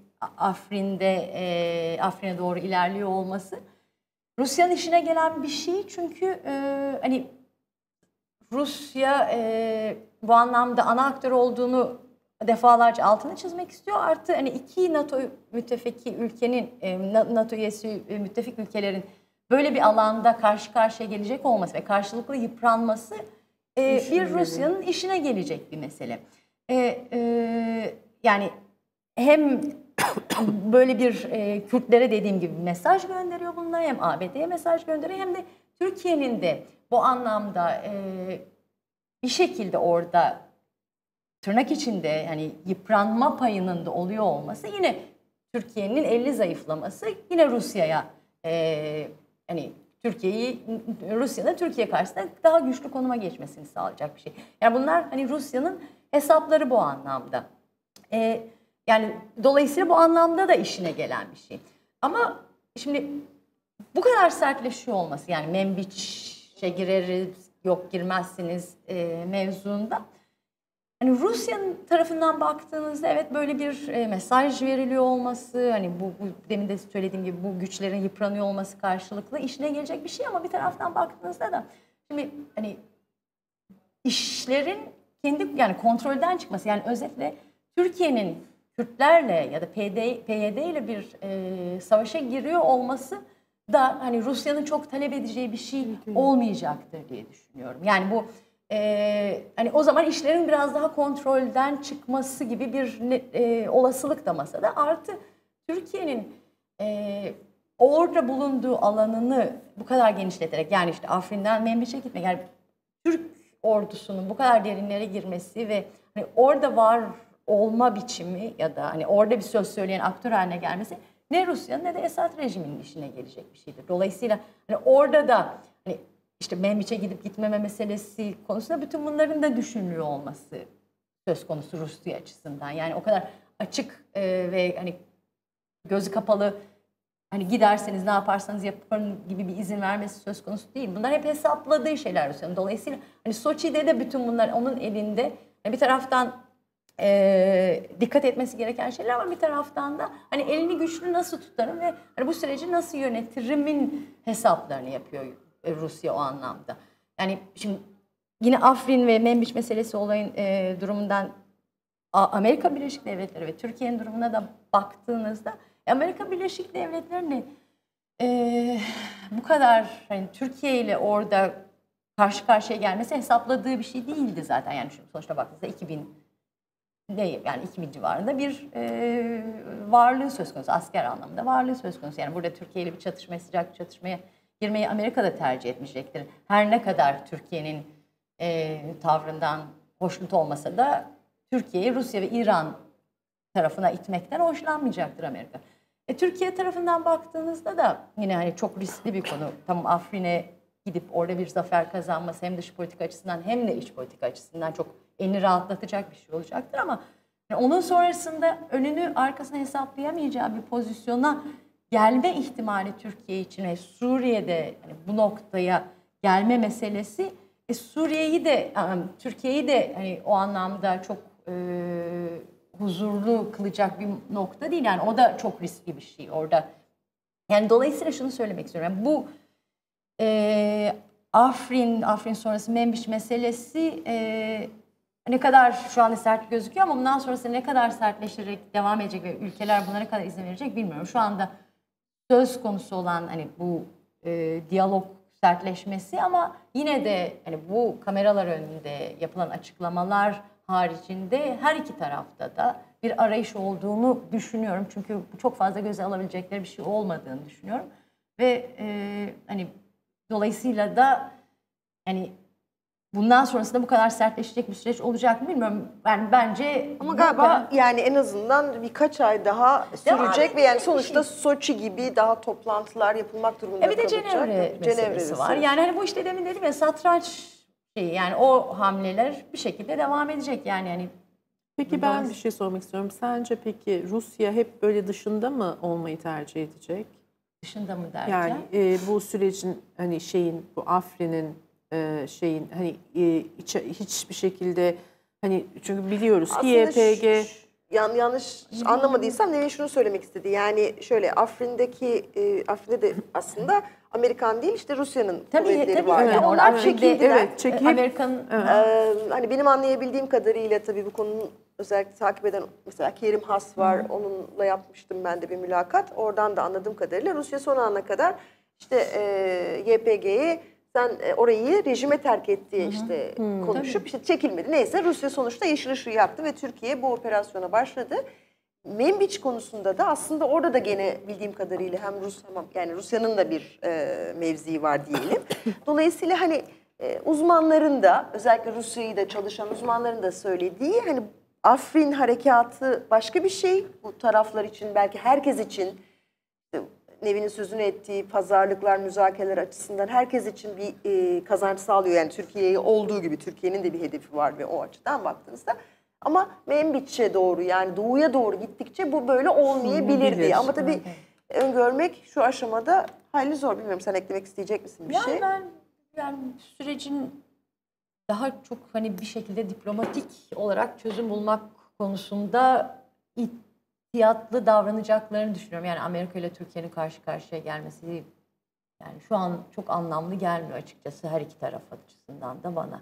Afrin'e doğru ilerliyor olması Rusya'nın işine gelen bir şey çünkü hani Rusya bu anlamda ana aktör olduğunu defalarca altını çizmek istiyor. Artı hani iki NATO müttefiki ülkenin, NATO üyesi müttefik ülkelerin böyle bir alanda karşı karşıya gelecek olması ve karşılıklı yıpranması bir Rusya'nın işine gelecek bir mesele. Yani hem böyle bir Kürtlere dediğim gibi mesaj gönderiyor bunlar hem ABD'ye mesaj gönderiyor hem de Türkiye'nin de bu anlamda bir şekilde orada tırnak içinde yani yıpranma payının da oluyor olması yine Türkiye'nin eli zayıflaması yine Rusya'ya hani Rusya'nın Türkiye karşısında daha güçlü konuma geçmesini sağlayacak bir şey. Yani bunlar hani Rusya'nın hesapları bu anlamda. Yani dolayısıyla bu anlamda da işine gelen bir şey. Ama şimdi bu kadar sertleşiyor olması yani Membiç'e gireriz, yok girmezsiniz mevzuunda. Hani Rusya'nın tarafından baktığınızda evet böyle bir mesaj veriliyor olması, hani bu demin de söylediğim gibi bu güçlerin yıpranıyor olması karşılıklı işine gelecek bir şey ama bir taraftan baktığınızda da şimdi hani işlerin kendi yani kontrolden çıkması yani özetle Türkiye'nin Kürtlerle ya da PYD ile bir savaşa giriyor olması da hani Rusya'nın çok talep edeceği bir şey olmayacaktır diye düşünüyorum. Yani bu hani o zaman işlerin biraz daha kontrolden çıkması gibi bir olasılık da masada. Artı Türkiye'nin orada bulunduğu alanını bu kadar genişleterek yani işte Afrin'den Membiç'e gitmek yani Türk ordusunun bu kadar derinlere girmesi ve hani orada var olma biçimi ya da hani orada bir söz söyleyen aktör haline gelmesi ne Rusya'nın ne de Esad rejiminin işine gelecek bir şeydir. Dolayısıyla hani orada da hani işte Membiç'e gidip gitmeme meselesi konusunda bütün bunların da düşünülüyor olması söz konusu Rusya açısından. Yani o kadar açık ve hani gözü kapalı hani giderseniz ne yaparsanız yapın gibi bir izin vermesi söz konusu değil. Bunlar hep hesapladığı şeyler Rusya'nın. Dolayısıyla hani Soçi'de de bütün bunlar onun elinde. Yani bir taraftan dikkat etmesi gereken şeyler var. Bir taraftan da hani elini güçlü nasıl tutarım ve hani bu süreci nasıl yönetirimin hesaplarını yapıyor Rusya o anlamda. Yani şimdi yine Afrin ve Menbiç meselesi olayın durumundan Amerika Birleşik Devletleri ve Türkiye'nin durumuna da baktığınızda Amerika Birleşik Devletleri'nin bu kadar hani Türkiye ile orada karşı karşıya gelmesi hesapladığı bir şey değildi zaten. Yani sonuçta baktığınızda 2000 yani 2000 civarında bir varlığı söz konusu, asker anlamında varlığı söz konusu. Yani burada Türkiye ile bir çatışmaya, sıcak çatışmaya girmeyi Amerika da tercih etmeyecektir. Her ne kadar Türkiye'nin tavrından hoşnut olmasa da Türkiye'yi Rusya ve İran tarafına itmekten hoşlanmayacaktır Amerika. Türkiye tarafından baktığınızda da yine hani çok riskli bir konu. Tamam, Afrin'e gidip orada bir zafer kazanması hem dış politika açısından hem de iç politika açısından çok elini rahatlatacak bir şey olacaktır ama onun sonrasında önünü arkasını hesaplayamayacağı bir pozisyona gelme ihtimali Türkiye için ve Suriye'de hani bu noktaya gelme meselesi Suriye'yi de Türkiye'yi de hani o anlamda çok huzurlu kılacak bir nokta değil. Yani o da çok riskli bir şey orada. Yani dolayısıyla şunu söylemek istiyorum. Yani bu Afrin sonrası Menbiç meselesi ne kadar şu anda sert gözüküyor ama bundan sonrası ne kadar sertleşerek devam edecek ve ülkeler buna ne kadar izin verecek bilmiyorum. Şu anda söz konusu olan hani bu diyalog sertleşmesi ama yine de hani bu kameralar önünde yapılan açıklamalar haricinde her iki tarafta da bir arayış olduğunu düşünüyorum. Çünkü çok fazla göze alabilecekleri bir şey olmadığını düşünüyorum. Ve hani dolayısıyla da hani bundan sonrasında bu kadar sertleşecek bir süreç olacak mı bilmiyorum. Yani bence ama galiba yani en azından birkaç ay daha sürecek ve yani sonuçta Soçi gibi daha toplantılar yapılmak durumunda kalacak. Bir de Cenevre meselesi var. Yani hani bu işte demin dedim ya satranç şeyi yani o hamleler bir şekilde devam edecek yani Peki ben bir şey sormak istiyorum. Sence peki Rusya hep böyle dışında mı olmayı tercih edecek? Dışında mı derken? Yani bu sürecin hani bu Afrin'in hani hiçbir şekilde hani çünkü biliyoruz ki YPG yanlış anlamadıysam Nevin şunu söylemek istedi. Yani şöyle Afrin'de de aslında Amerikan değil işte Rusya'nın kuvvetleri var. Evet, yani onlar çekildiler. Evet, Amerikan hani benim anlayabildiğim kadarıyla tabii bu konunun özellikle takip eden mesela Kerim Has var. Onunla yapmıştım ben de bir mülakat. Oradan da anladığım kadarıyla Rusya son ana kadar işte YPG'yi sen orayı rejime terk etti işte konuşup işte çekilmedi. Neyse Rusya sonuçta yeşil ışığı yaktı ve Türkiye bu operasyona başladı. Menbiç konusunda da aslında orada da gene bildiğim kadarıyla hem yani Rusya'nın da bir mevzii var diyelim. Dolayısıyla hani uzmanların da özellikle Rusya'yı da çalışan uzmanların da söylediği hani Afrin harekatı başka bir şey. Bu taraflar için belki herkes için Nevin'in sözünü ettiği pazarlıklar, müzakereler açısından herkes için bir kazanç sağlıyor. Yani Türkiye'ye olduğu gibi Türkiye'nin de bir hedefi var ve o açıdan baktığınızda. Ama Menbiç'e doğru yani doğuya doğru gittikçe bu böyle olmayabilir diye. Ama tabii öngörmek şu aşamada hayli zor. Bilmiyorum sen eklemek isteyecek misin bir şey? Yani sürecin daha çok hani bir şekilde diplomatik olarak çözüm bulmak konusunda ihtiyatlı davranacaklarını düşünüyorum. Yani Amerika ile Türkiye'nin karşı karşıya gelmesi yani şu an çok anlamlı gelmiyor açıkçası her iki taraf açısından da bana.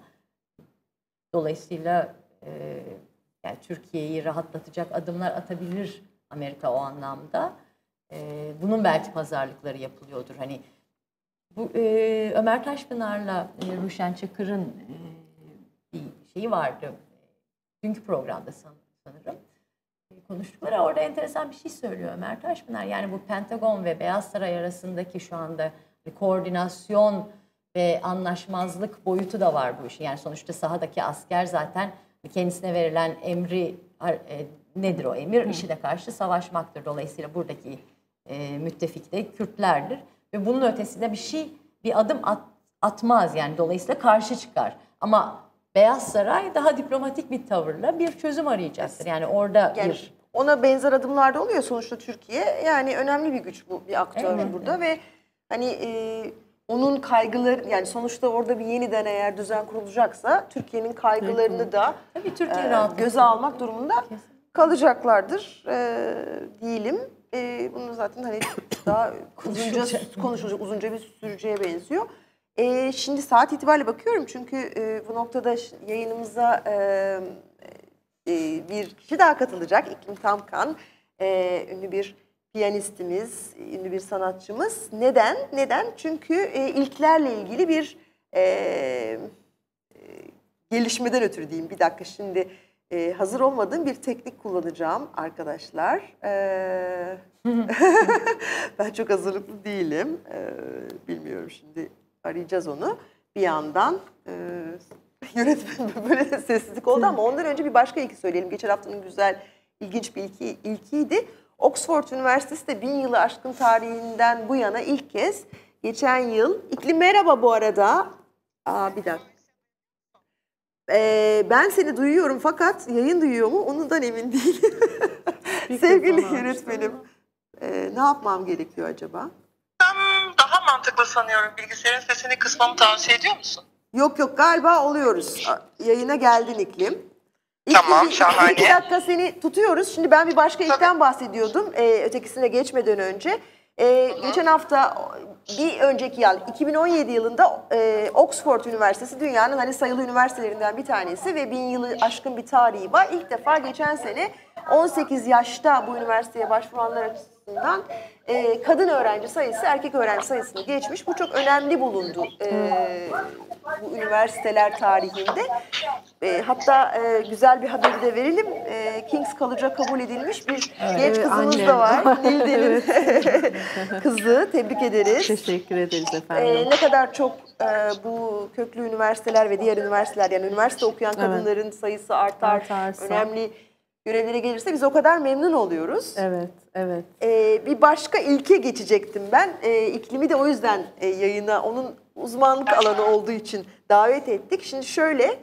Dolayısıyla yani Türkiye'yi rahatlatacak adımlar atabilir Amerika o anlamda. Bunun belki pazarlıkları yapılıyordur. Hani bu Ömer Taşpınar'la Ruşen Çakır'ın bir şeyi vardı. Dünkü programda sanırım. Konuştukları orada enteresan bir şey söylüyor Ömer Taşpınar. Yani bu Pentagon ve Beyaz Saray arasındaki şu anda koordinasyon ve anlaşmazlık boyutu da var bu işin. Yani sonuçta sahadaki asker zaten kendisine verilen emri nedir o emir? IŞİD'e karşı savaşmaktır. Dolayısıyla buradaki müttefik de Kürtlerdir. Ve bunun ötesinde bir adım atmaz yani dolayısıyla karşı çıkar. Ama Beyaz Saray daha diplomatik bir tavırla bir çözüm arayacaktır. Yani orada ona benzer adımlar da oluyor sonuçta Türkiye. Yani önemli bir güç bu, bir aktör burada ve hani onun kaygıları, yani sonuçta orada bir yeniden eğer düzen kurulacaksa Türkiye'nin kaygılarını da Tabii Türkiye göze almak durumunda kalacaklardır diyelim. Bunu zaten hani daha uzunca konuşulacak, uzunca bir süreceğe benziyor. Şimdi saat itibariyle bakıyorum çünkü bu noktada yayınımıza bir kişi daha katılacak. İklim Tamkan, ünlü bir piyanistimiz, ünlü bir sanatçımız. Neden? Neden? Çünkü ilklerle ilgili bir gelişmeden ötürü diyeyim. Bir dakika şimdi hazır olmadığım bir teknik kullanacağım arkadaşlar. Ben çok hazırlıklı değilim. Bilmiyorum şimdi arayacağız onu. Bir yandan yönetmen böyle de sessizlik oldu ama ondan önce bir başka ilki söyleyelim. Geçen haftanın güzel, ilginç bir ilkiydi. Oxford Üniversitesi de 1000 yılı aşkın tarihinden bu yana ilk kez geçen yıl. İklim merhaba bu arada. Bir dakika. Ben seni duyuyorum fakat yayın duyuyor mu ondan emin değilim. Sevgili yönetmenim. Ne yapmam gerekiyor acaba? Daha mantıklı sanıyorum. Bilgisayarın sesini kısmamı tavsiye ediyor musun? Yok galiba oluyoruz. Yayına geldin İklim. Tamam, şahane. 2 dakika seni tutuyoruz. Şimdi ben bir başka ilkten bahsediyordum. Ötekisine geçmeden önce. Geçen hafta bir önceki yıl 2017 yılında Oxford Üniversitesi dünyanın hani sayılı üniversitelerinden bir tanesi ve 1000 yılı aşkın bir tarihi var. İlk defa geçen sene 18 yaşta bu üniversiteye başvuranlar açısından kadın öğrenci sayısı erkek öğrenci sayısını geçmiş. Bu çok önemli bulundu bu üniversiteler tarihinde. Hatta güzel bir haberi de verelim. King's College'a kabul edilmiş bir genç kızımız da var. Nilden'in kızı. Tebrik ederiz. Teşekkür ederiz efendim. Ne kadar çok bu köklü üniversiteler ve diğer üniversiteler, yani üniversite okuyan kadınların sayısı artarsa, önemli görevlere gelirse biz o kadar memnun oluyoruz. Evet. Bir başka ilke geçecektim ben. İklimi de o yüzden yayına onun uzmanlık alanı olduğu için davet ettik. Şimdi şöyle,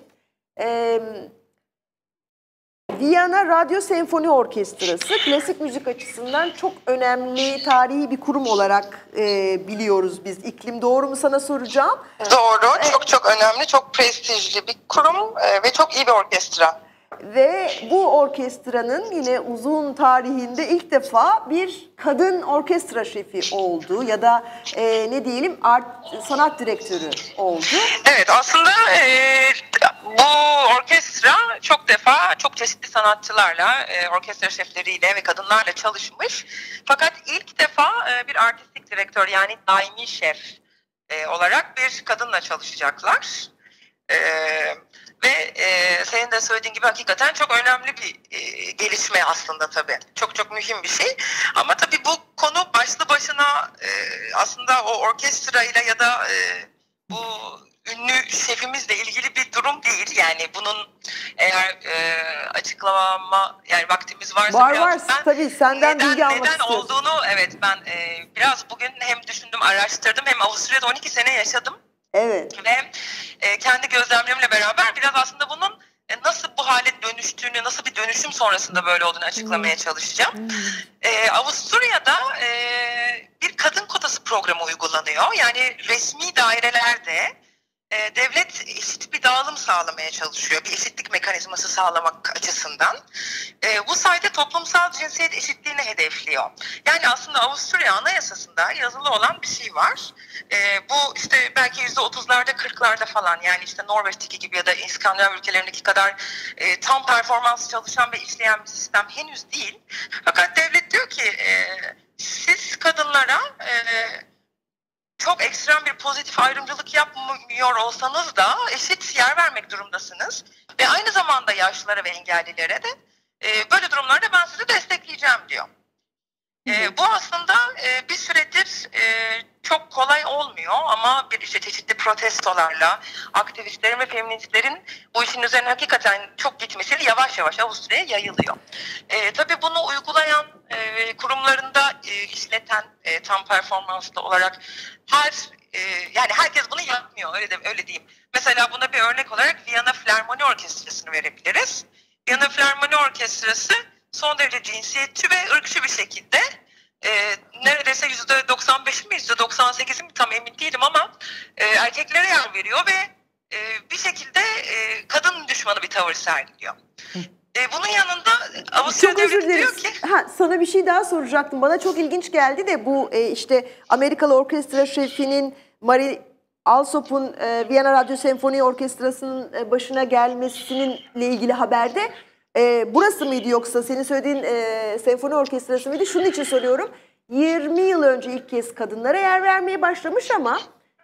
Viyana Radyo Senfoni Orkestrası klasik müzik açısından çok önemli tarihi bir kurum olarak biliyoruz biz. İklim doğru mu sana soracağım? Doğru. Çok önemli, çok prestijli bir kurum ve çok iyi bir orkestra. Ve bu orkestranın yine uzun tarihinde ilk defa bir kadın orkestra şefi oldu ya da ne diyelim sanat direktörü oldu. Evet, aslında bu orkestra çok çeşitli sanatçılarla, orkestra şefleriyle ve kadınlarla çalışmış. Fakat ilk defa bir artistik direktör, yani daimi şef olarak bir kadınla çalışacaklar. Ve senin de söylediğin gibi hakikaten çok önemli bir gelişme aslında tabii. Çok mühim bir şey. Ama tabii bu konu başlı başına aslında o orkestrayla ya da bu ünlü şefimizle ilgili bir durum değil. Yani bunun eğer açıklama, yani vaktimiz varsa var tabii senden bilgi almak neden istiyorsun. olduğunu ben biraz bugün hem düşündüm, araştırdım, hem Avusturya'da 12 sene yaşadım. Evet. Ve kendi gözlemlerimle beraber biraz aslında bunun nasıl bu hale dönüştüğünü, nasıl bir dönüşüm sonrasında böyle olduğunu açıklamaya çalışacağım. Avusturya'da bir kadın kotası programı uygulanıyor. Yani resmi dairelerde devlet eşit bir dağılım sağlamaya çalışıyor. Bir eşitlik mekanizması sağlamak açısından. Bu sayede toplumsal cinsiyet eşitliğini hedefliyor. Yani aslında Avusturya Anayasası'nda yazılı olan bir şey var. Bu işte belki %30'larda 40'larda falan, yani işte Norveç'teki gibi ya da İskandinav ülkelerindeki kadar tam performans çalışan ve işleyen bir sistem henüz değil. Fakat devlet diyor ki siz kadınlara çok ekstrem bir pozitif ayrımcılık yapmıyor olsanız da eşit yer vermek durumdasınız. Ve aynı zamanda yaşlılara ve engellilere de böyle durumlarda ben sizi destekleyeceğim diyor. Bu aslında bir süredir çok kolay olmuyor ama işte çeşitli protestolarla aktivistlerin ve feministlerin bu işin üzerine hakikaten çok gitmesiyle yavaş yavaş Avusturya'ya yayılıyor. Tabii bunu uygulayan kurumlarında işleten tam performanslı olarak yani herkes bunu yapmıyor, öyle diyeyim. Mesela buna bir örnek olarak Viyana Filarmoni Orkestrası'nı verebiliriz. Viyana Filarmoni Orkestrası son derece cinsiyetçi ve ırkçı bir şekilde neredeyse %95 mi %98 mi tam emin değilim ama erkeklere yer veriyor ve bir şekilde kadın düşmanı bir tavır sergiliyor. Bunun yanında Avusturya Çok özür devleti diyor dileriz. ki... Sana bir şey daha soracaktım. Bana çok ilginç geldi de bu işte Amerikalı orkestra şefinin Marie Alsop'un Viyana Radyo Senfoni Orkestrası'nın başına gelmesininle ilgili haberde burası mıydı yoksa senin söylediğin senfoni orkestrası mıydı? Şunun için soruyorum. 20 yıl önce ilk kez kadınlara yer vermeye başlamış ama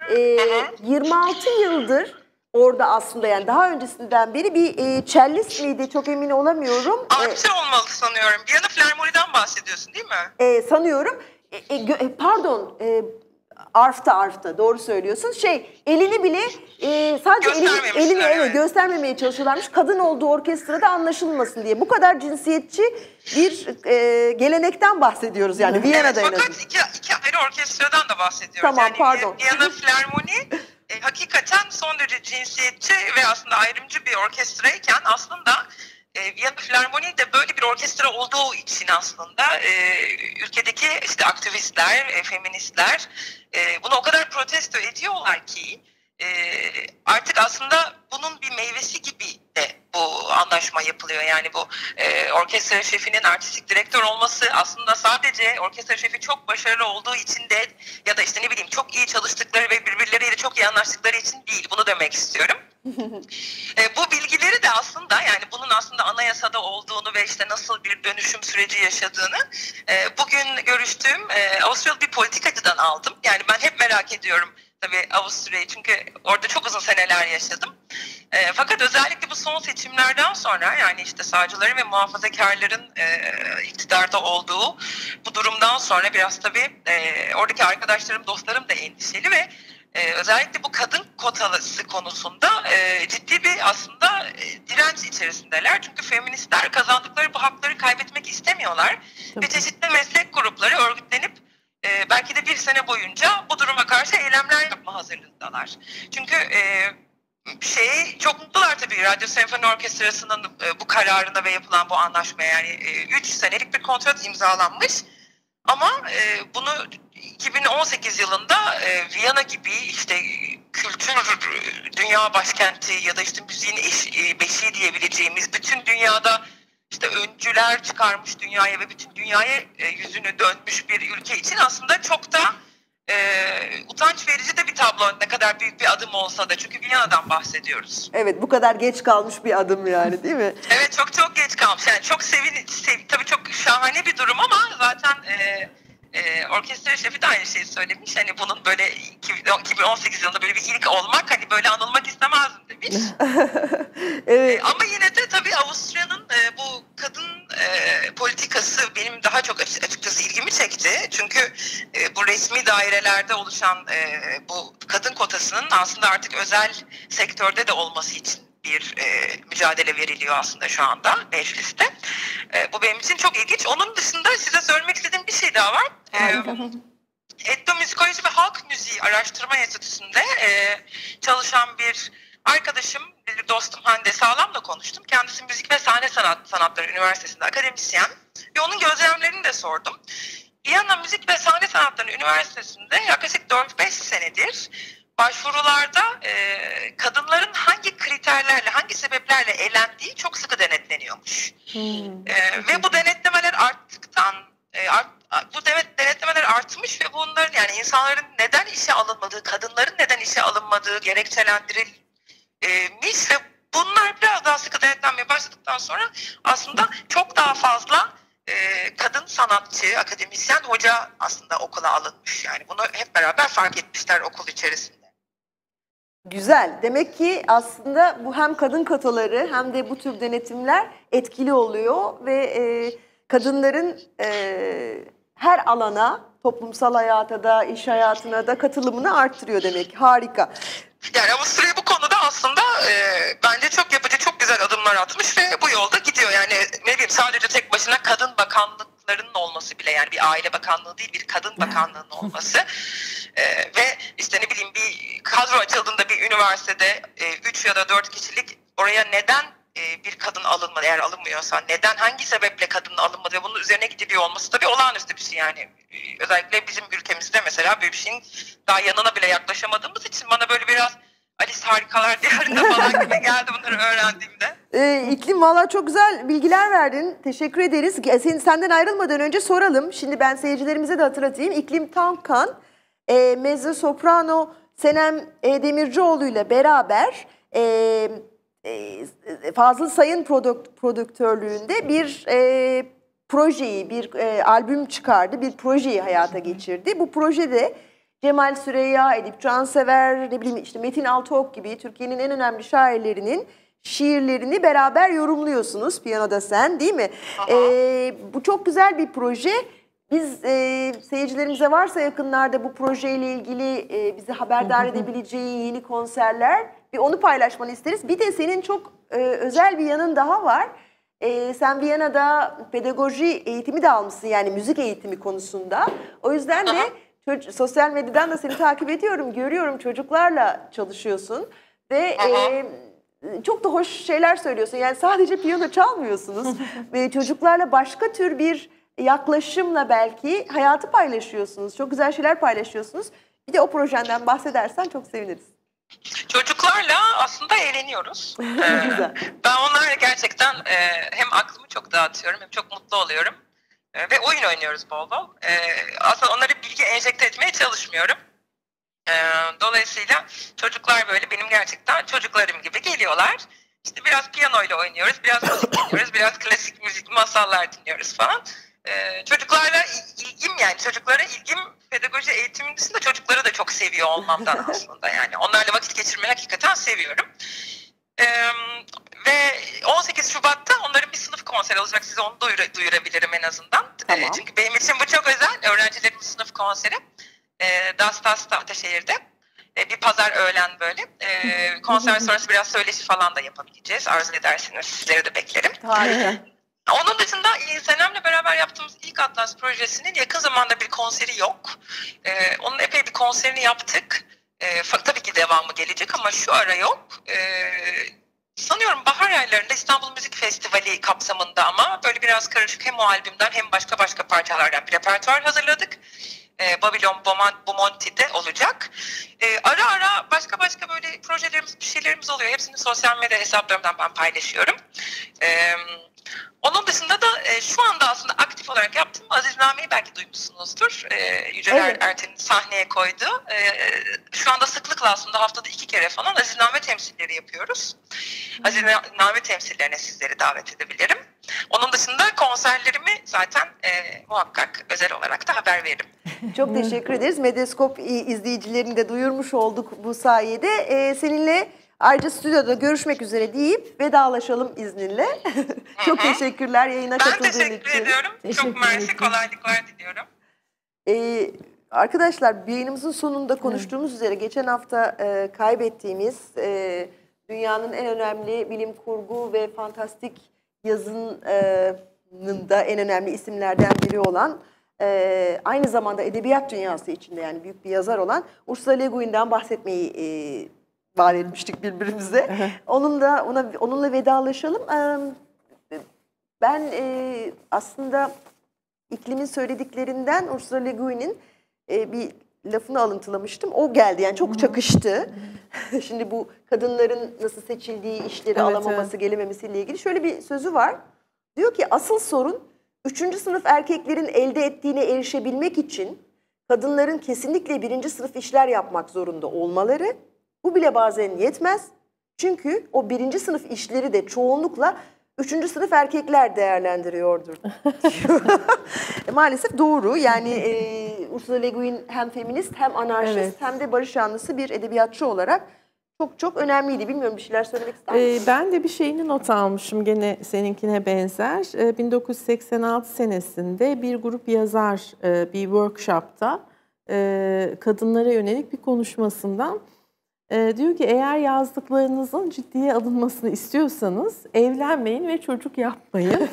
26 yıldır orada aslında, yani daha öncesinden beri bir cellist miydi çok emin olamıyorum. Arpçı olmalı sanıyorum. Viyana Filarmoni'den bahsediyorsun değil mi? Sanıyorum. Pardon. Arf'ta doğru söylüyorsun. Elini bile sadece elini evet. Göstermemeye çalışıyorlarmış. Kadın olduğu orkestrada anlaşılmasın diye. Bu kadar cinsiyetçi bir gelenekten bahsediyoruz yani Viyana'da en azından. Fakat iki ayrı orkestradan da bahsediyoruz. Tamam, yani pardon. Viyana Filarmoni hakikaten son derece cinsiyetçi ve aslında ayrımcı bir orkestrayken aslında Viyana Filarmoni de böyle bir orkestra olduğu için aslında ülkedeki işte aktivistler, feministler bunu o kadar protesto ediyorlar ki artık aslında bunun bir meyvesi gibi de bu anlaşma yapılıyor. Yani bu orkestra şefinin artistik direktör olması aslında sadece orkestra şefi çok başarılı olduğu için de ya da işte ne bileyim çok iyi çalıştıkları ve birbirleriyle çok iyi anlaştıkları için değil. Bunu demek istiyorum. Bu bilgileri de aslında yani bunun aslında anayasada olduğunu ve işte nasıl bir dönüşüm süreci yaşadığını bugün görüştüğüm Avusturyalı bir politikacıdan aldım. Yani ben hep merak ediyorum tabii Avusturya'yı çünkü orada çok uzun seneler yaşadım. Fakat özellikle bu son seçimlerden sonra yani işte sağcıların ve muhafazakarların iktidarda olduğu bu durumdan sonra biraz tabii oradaki arkadaşlarım, dostlarım da endişeli ve özellikle bu kadın kotası konusunda ciddi bir aslında direnç içerisindeler. Çünkü feministler kazandıkları bu hakları kaybetmek istemiyorlar. Tabii. Ve çeşitli meslek grupları örgütlenip belki de bir sene boyunca bu duruma karşı eylemler yapma hazırlığındalar. Çünkü çok mutlular tabii Radyo Senfoni Orkestrası'nın bu kararına ve yapılan bu anlaşmaya. Yani 3 senelik bir kontrat imzalanmış. Ama bunu 2018 yılında Viyana gibi işte kültür dünya başkenti ya da işte müziğin beşiği diyebileceğimiz bütün dünyada işte öncüler çıkarmış dünyaya ve bütün dünyaya yüzünü dönmüş bir ülke için aslında çok da utanç verici de bir tablo, ne kadar büyük bir adım olsa da, çünkü Viyana'dan bahsediyoruz. Evet, bu kadar geç kalmış bir adım yani, değil mi? Evet, çok geç kalmış. Yani çok tabii çok şahane bir durum ama zaten orkestra şefi de aynı şeyi söylemiş. Hani bunun böyle 2018 yılında böyle bir ilk olmak, hani böyle anılmak istemezdim demiş. Evet. Ama yine de tabii Avusturya'nın bu kadın politikası benim daha çok açıkçası ilgimi çekti. Çünkü bu resmi dairelerde oluşan bu kadın kotasının aslında artık özel sektörde de olması için bir mücadele veriliyor aslında şu anda mecliste. Bu benim için çok ilginç. Onun dışında size söylemek istediğim bir şey daha var. Etnomüzikoloji ve Halk Müziği Araştırma Enstitüsü'nde çalışan bir arkadaşım, bir dostum Hande Sağlam'la konuştum. Kendisi Müzik ve Sahne Sanatları Üniversitesi'nde akademisyen ve onun gözlemlerini de sordum. Viyana Müzik ve Sahne Sanatları Üniversitesi'nde yaklaşık 4-5 senedir başvurularda kadınların hangi kriterlerle, hangi sebeplerle elendiği çok sıkı denetleniyormuş. Ve bu denetlemeler denetlemeler artmış ve bunların, yani insanların neden işe alınmadığı, kadınların neden işe alınmadığı gerekçelendirilmiş ve bunlar biraz daha sıkı denetlenmeye başladıktan sonra aslında çok daha fazla kadın sanatçı, akademisyen, hoca aslında okula alınmış. Yani bunu hep beraber fark etmişler okul içerisinde. Güzel. Demek ki aslında bu hem kadın kotaları hem de bu tür denetimler etkili oluyor ve kadınların her alana, toplumsal hayata da, iş hayatına da katılımını arttırıyor demek. Harika. Yani Avusturya bu konuda aslında bence çok yapıcı, çok güzel adımlar atmış ve bu yolda gidiyor. Yani ne bileyim, sadece tek başına kadın bakanlıklarının olması bile, yani bir aile bakanlığı değil, bir kadın bakanlığının olması ve işte ne bileyim bir kadro açıldığında bir üniversitede 3 ya da 4 kişilik, oraya neden bir kadın alınmadı, eğer alınmıyorsa neden, hangi sebeple kadının alınmadı ve bunun üzerine gidiliyor olması tabii olağanüstü bir şey yani. Özellikle bizim ülkemizde mesela böyle bir şeyin daha yanına bile yaklaşamadığımız için bana böyle biraz Alice Harikalar Diyarı'nda falan gibi geldi bunları öğrendiğimde. İklim valla çok güzel bilgiler verdin. Teşekkür ederiz. Senden ayrılmadan önce soralım. Şimdi ben seyircilerimize de hatırlatayım. İklim Tankan, mezzo soprano Senem Demircioğlu ile beraber Fazıl Say'ın prodüktörlüğünde bir projeyi, bir albüm çıkardı, bir projeyi hayata geçirdi. Bu projede Cemal Süreyya, Edip Cansever, ne bileyim işte Metin Altıok gibi Türkiye'nin en önemli şairlerinin şiirlerini beraber yorumluyorsunuz. Piyanoda sen, değil mi? Bu çok güzel bir proje. Biz seyircilerimize varsa yakınlarda bu projeyle ilgili bizi haberdar edebileceği yeni konserler, bir onu paylaşmanı isteriz. Bir de senin çok özel bir yanın daha var. Sen Viyana'da pedagoji eğitimi de almışsın, yani müzik eğitimi konusunda. O yüzden de sosyal medyadan da seni takip ediyorum, görüyorum, çocuklarla çalışıyorsun ve çok da hoş şeyler söylüyorsun. Yani sadece piyano çalmıyorsunuz ve çocuklarla başka tür bir yaklaşımla belki hayatı paylaşıyorsunuz. Çok güzel şeyler paylaşıyorsunuz. Bir de o projenden bahsedersen çok seviniriz. Çocuklarla aslında eğleniyoruz. Ben onlarla gerçekten hem aklımı çok dağıtıyorum hem çok mutlu oluyorum. Ve oyun oynuyoruz bol bol. Aslında onları bilgi enjekte etmeye çalışmıyorum. Dolayısıyla çocuklar böyle benim gerçekten çocuklarım gibi geliyorlar. İşte biraz piyanoyla oynuyoruz, biraz müzik dinliyoruz, biraz klasik müzik, masallar dinliyoruz falan. Çocuklarla ilgim, yani çocuklara ilgim pedagoji eğitimin dışında çocukları da çok seviyor olmamdan aslında. Yani onlarla vakit geçirmeyi hakikaten seviyorum. Ve 18 Şubat'ta onların bir sınıf konseri olacak. Size onu duyurabilirim en azından. Tamam. Çünkü benim için bu çok özel. Öğrencilerimin sınıf konseri. Dastas'ta, Ataşehir'de. Bir pazar öğlen böyle. Konser sonrası biraz söyleşi falan da yapabileceğiz. Arzu ederseniz sizleri de beklerim. Harika. Onun dışında Senem'le beraber yaptığımız ilk Atlas projesinin yakın zamanda bir konseri yok. Onun epey bir konserini yaptık. Tabii ki devamı gelecek ama şu ara yok. Sanıyorum bahar aylarında İstanbul Müzik Festivali kapsamında, ama böyle biraz karışık, hem o albümden hem başka parçalardan bir repertuar hazırladık. Babylon Bomonti'de olacak. Ara ara başka böyle projelerimiz, bir şeylerimiz oluyor. Hepsini sosyal medya hesaplarımdan ben paylaşıyorum. Onun dışında da şu anda aslında aktif olarak yaptığım Azizname'yi belki duymuşsunuzdur. Yücel Erten'in sahneye koyduğu. Şu anda sıklıkla aslında haftada 2 kere falan Azizname temsilleri yapıyoruz. Azizname temsillerine sizleri davet edebilirim. Onun dışında konserlerimi zaten muhakkak özel olarak da haber veririm. Çok teşekkür ederiz. Medyaskop izleyicilerini de duyurmuş olduk bu sayede. Seninle ayrıca stüdyoda görüşmek üzere deyip vedalaşalım izninle. Çok teşekkürler yayına katıldığın için. Ben teşekkür ediyorum. Çok mersi, kolaylıklar diliyorum. Arkadaşlar, yayınımızın sonunda konuştuğumuz üzere geçen hafta kaybettiğimiz dünyanın en önemli bilim kurgu ve fantastik yazının da en önemli isimlerden biri olan, aynı zamanda edebiyat dünyası içinde yani büyük bir yazar olan Ursula Le Guin'den bahsetmeyi vaat etmiştik birbirimize. Onunla vedalaşalım. Ben aslında iklimin söylediklerinden Ursula Le Guin'in bir lafını alıntılamıştım. O geldi, yani çok çakıştı. Şimdi bu kadınların nasıl seçildiği, işleri alamaması, gelememesiyle ilgili şöyle bir sözü var. Diyor ki asıl sorun 3. sınıf erkeklerin elde ettiğine erişebilmek için kadınların kesinlikle 1. sınıf işler yapmak zorunda olmaları. Bu bile bazen yetmez. Çünkü o 1. sınıf işleri de çoğunlukla 3. sınıf erkekler değerlendiriyordur. Maalesef doğru. Yani Ursula Le Guin hem feminist hem anarşist hem de barış yanlısı bir edebiyatçı olarak çok önemliydi. Bilmiyorum, bir şeyler söylemek ister misin? Ben de bir şeyini not almışım, gene seninkine benzer. 1986 senesinde bir grup yazar bir workshopta kadınlara yönelik bir konuşmasından diyor ki eğer yazdıklarınızın ciddiye alınmasını istiyorsanız evlenmeyin ve çocuk yapmayın.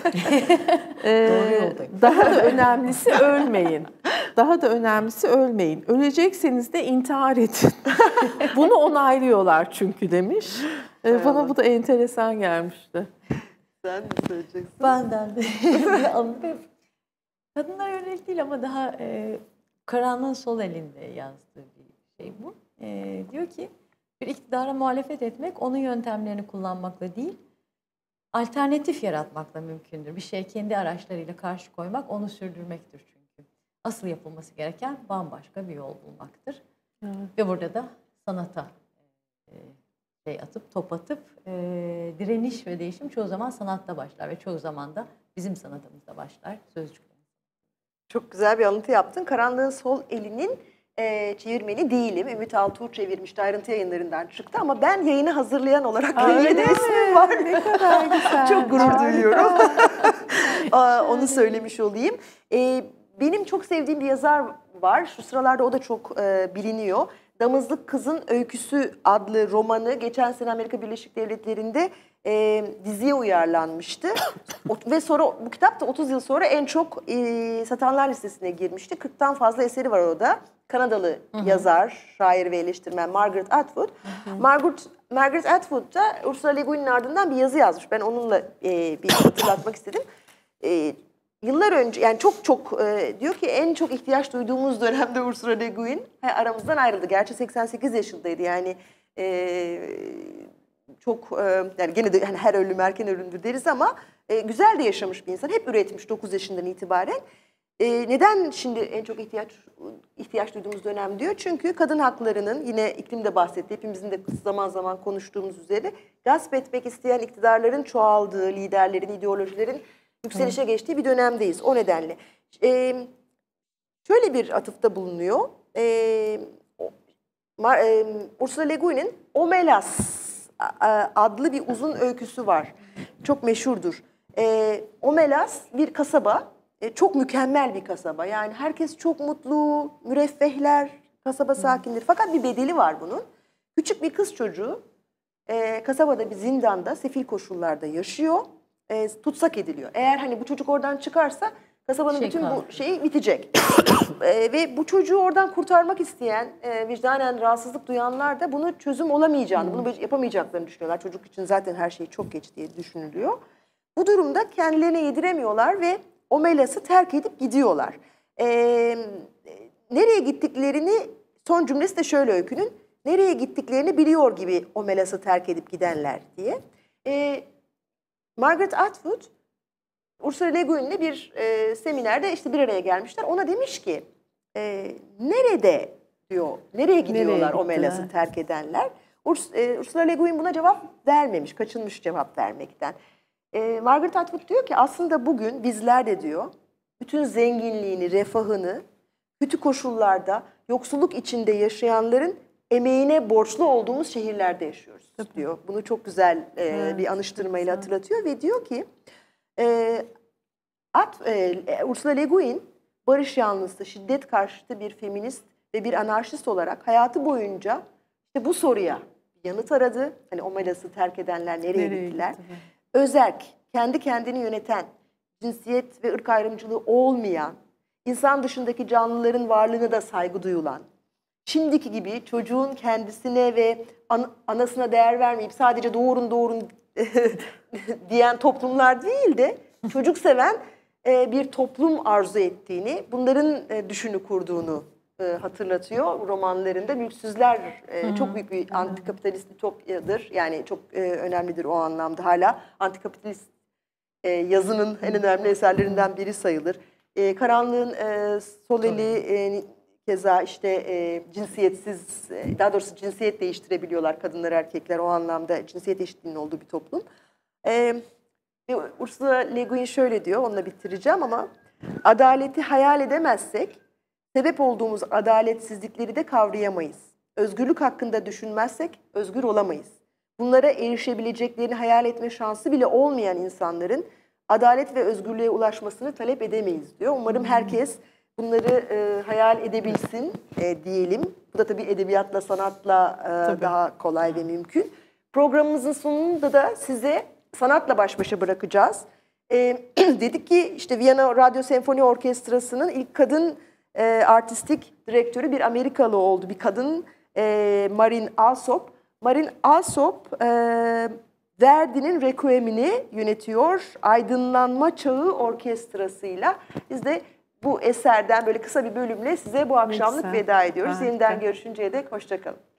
Daha da önemlisi ölmeyin. Daha da önemlisi ölmeyin. Ölecekseniz de intihar edin. Bunu onaylıyorlar çünkü demiş. Bana bu da enteresan gelmişti. Sen mi söyleyeceksin? Benden de. Kadınlar yönelik değil ama daha karanlığın sol elinde yazdığı bir şey bu. Diyor ki bir iktidara muhalefet etmek onun yöntemlerini kullanmakla değil, alternatif yaratmakla mümkündür. Bir şeye kendi araçlarıyla karşı koymak onu sürdürmektir çünkü. Asıl yapılması gereken bambaşka bir yol bulmaktır. Evet. Ve burada da sanata top atıp direniş ve değişim çoğu zaman sanatta başlar ve çoğu zaman da bizim sanatımızda başlar. Sözcükler. Çok güzel bir alıntı yaptın. Karanlığın Sol Eli'nin çevirmeni değilim. Ümit Altuğ çevirmişti. Ayrıntı Yayınlarından çıktı ama ben yayını hazırlayan olarak yayında ismim var. Ne kadar güzel. Çok gurur duyuyorum. Onu söylemiş olayım. Benim çok sevdiğim bir yazar var. Şu sıralarda o da çok biliniyor. Damızlık Kızın Öyküsü adlı romanı geçen sene Amerika Birleşik Devletleri'nde diziye uyarlanmıştı. Ve sonra bu kitap da 30 yıl sonra en çok satanlar listesine girmişti. 40'tan fazla eseri var orada. Kanadalı yazar, şair ve eleştirmen Margaret Atwood. Margaret Atwood da Ursula Le Guin'in ardından bir yazı yazmış. Ben onunla bir hatırlatmak istedim. Yıllar önce yani çok diyor ki en çok ihtiyaç duyduğumuz dönemde Ursula Le Guin aramızdan ayrıldı. Gerçi 88 yaşındaydı yani çok yani gene de hani her ölüm erken ölümdür deriz ama güzel de yaşamış bir insan. Hep üretmiş 9 yaşından itibaren. Neden şimdi en çok ihtiyaç duyduğumuz dönem diyor? Çünkü kadın haklarının yine iklimde bahsetti. Hepimizin de zaman zaman konuştuğumuz üzere gasp etmek isteyen iktidarların çoğaldığı, liderlerin, ideolojilerin yükselişe geçtiği bir dönemdeyiz. O nedenle. Şöyle bir atıfta bulunuyor. Ursula Le Guin'in Omelas adlı bir uzun öyküsü var. Çok meşhurdur. Omelas bir kasaba. Çok mükemmel bir kasaba. Yani herkes çok mutlu, müreffehler, kasaba sakinleri. Fakat bir bedeli var bunun. Küçük bir kız çocuğu kasabada bir zindanda, sefil koşullarda yaşıyor. Tutsak ediliyor. Eğer hani bu çocuk oradan çıkarsa kasabanın bütün bu şeyi bitecek. Ve bu çocuğu oradan kurtarmak isteyen, vicdanen rahatsızlık duyanlar da bunu çözüm olamayacağını, bunu yapamayacaklarını düşünüyorlar. Çocuk için zaten her şey çok geç diye düşünülüyor. Bu durumda kendilerine yediremiyorlar ve Omelas'ı terk edip gidiyorlar. Nereye gittiklerini, son cümlesi de şöyle öykünün, nereye gittiklerini biliyor gibi Omelas'ı terk edip gidenler diye. Margaret Atwood, Ursula Le Guin'le bir seminerde işte bir araya gelmişler. Ona demiş ki, nerede diyor, nereye gidiyorlar Omelas'ı terk edenler? Ursula Le Guin buna cevap vermemiş, kaçınmış cevap vermekten. Margaret Atwood diyor ki aslında bugün bizler de diyor, bütün zenginliğini, refahını, kötü koşullarda, yoksulluk içinde yaşayanların emeğine borçlu olduğumuz şehirlerde yaşıyoruz diyor. Bunu çok güzel bir anıştırmayla hatırlatıyor ve diyor ki Ursula Le Guin barış yanlısı, şiddet karşıtı bir feminist ve bir anarşist olarak hayatı boyunca işte bu soruya yanıt aradı. Hani Omelas'ı terk edenler nereye gittiler? Özerk, kendi kendini yöneten, cinsiyet ve ırk ayrımcılığı olmayan, insan dışındaki canlıların varlığına da saygı duyulan, şimdiki gibi çocuğun kendisine ve anasına değer vermeyip sadece doğurun diyen toplumlar değil de çocuk seven bir toplum arzu ettiğini, bunların düşünü kurduğunu hatırlatıyor romanlarında. Mülksüzler çok büyük bir antikapitalist ütopyadır. Yani çok önemlidir o anlamda hala. Antikapitalist yazının en önemli eserlerinden biri sayılır. Karanlığın Sol Eli keza işte cinsiyetsiz, daha doğrusu cinsiyet değiştirebiliyorlar kadınlar erkekler, o anlamda cinsiyet eşitliğinin olduğu bir toplum. Ursula Le Guin şöyle diyor, onunla bitireceğim ama adaleti hayal edemezsek sebep olduğumuz adaletsizlikleri de kavrayamayız. Özgürlük hakkında düşünmezsek özgür olamayız. Bunlara erişebileceklerini hayal etme şansı bile olmayan insanların adalet ve özgürlüğe ulaşmasını talep edemeyiz diyor. Umarım herkes bunları hayal edebilsin diyelim. Bu da tabii edebiyatla, sanatla daha kolay ve mümkün. Programımızın sonunda da size sanatla baş başa bırakacağız. Dedik ki işte Viyana Radyo Senfoni Orkestrası'nın ilk kadın artistik direktörü bir Amerikalı oldu. Bir kadın, Marin Alsop. Marin Alsop Verdi'nin Requiem'ini yönetiyor. Aydınlanma Çağı Orkestrası'yla. Biz de bu eserden böyle kısa bir bölümle size bu akşamlık güzel. veda ediyoruz. Harika. Yeniden görüşünceye dek hoşça kalın.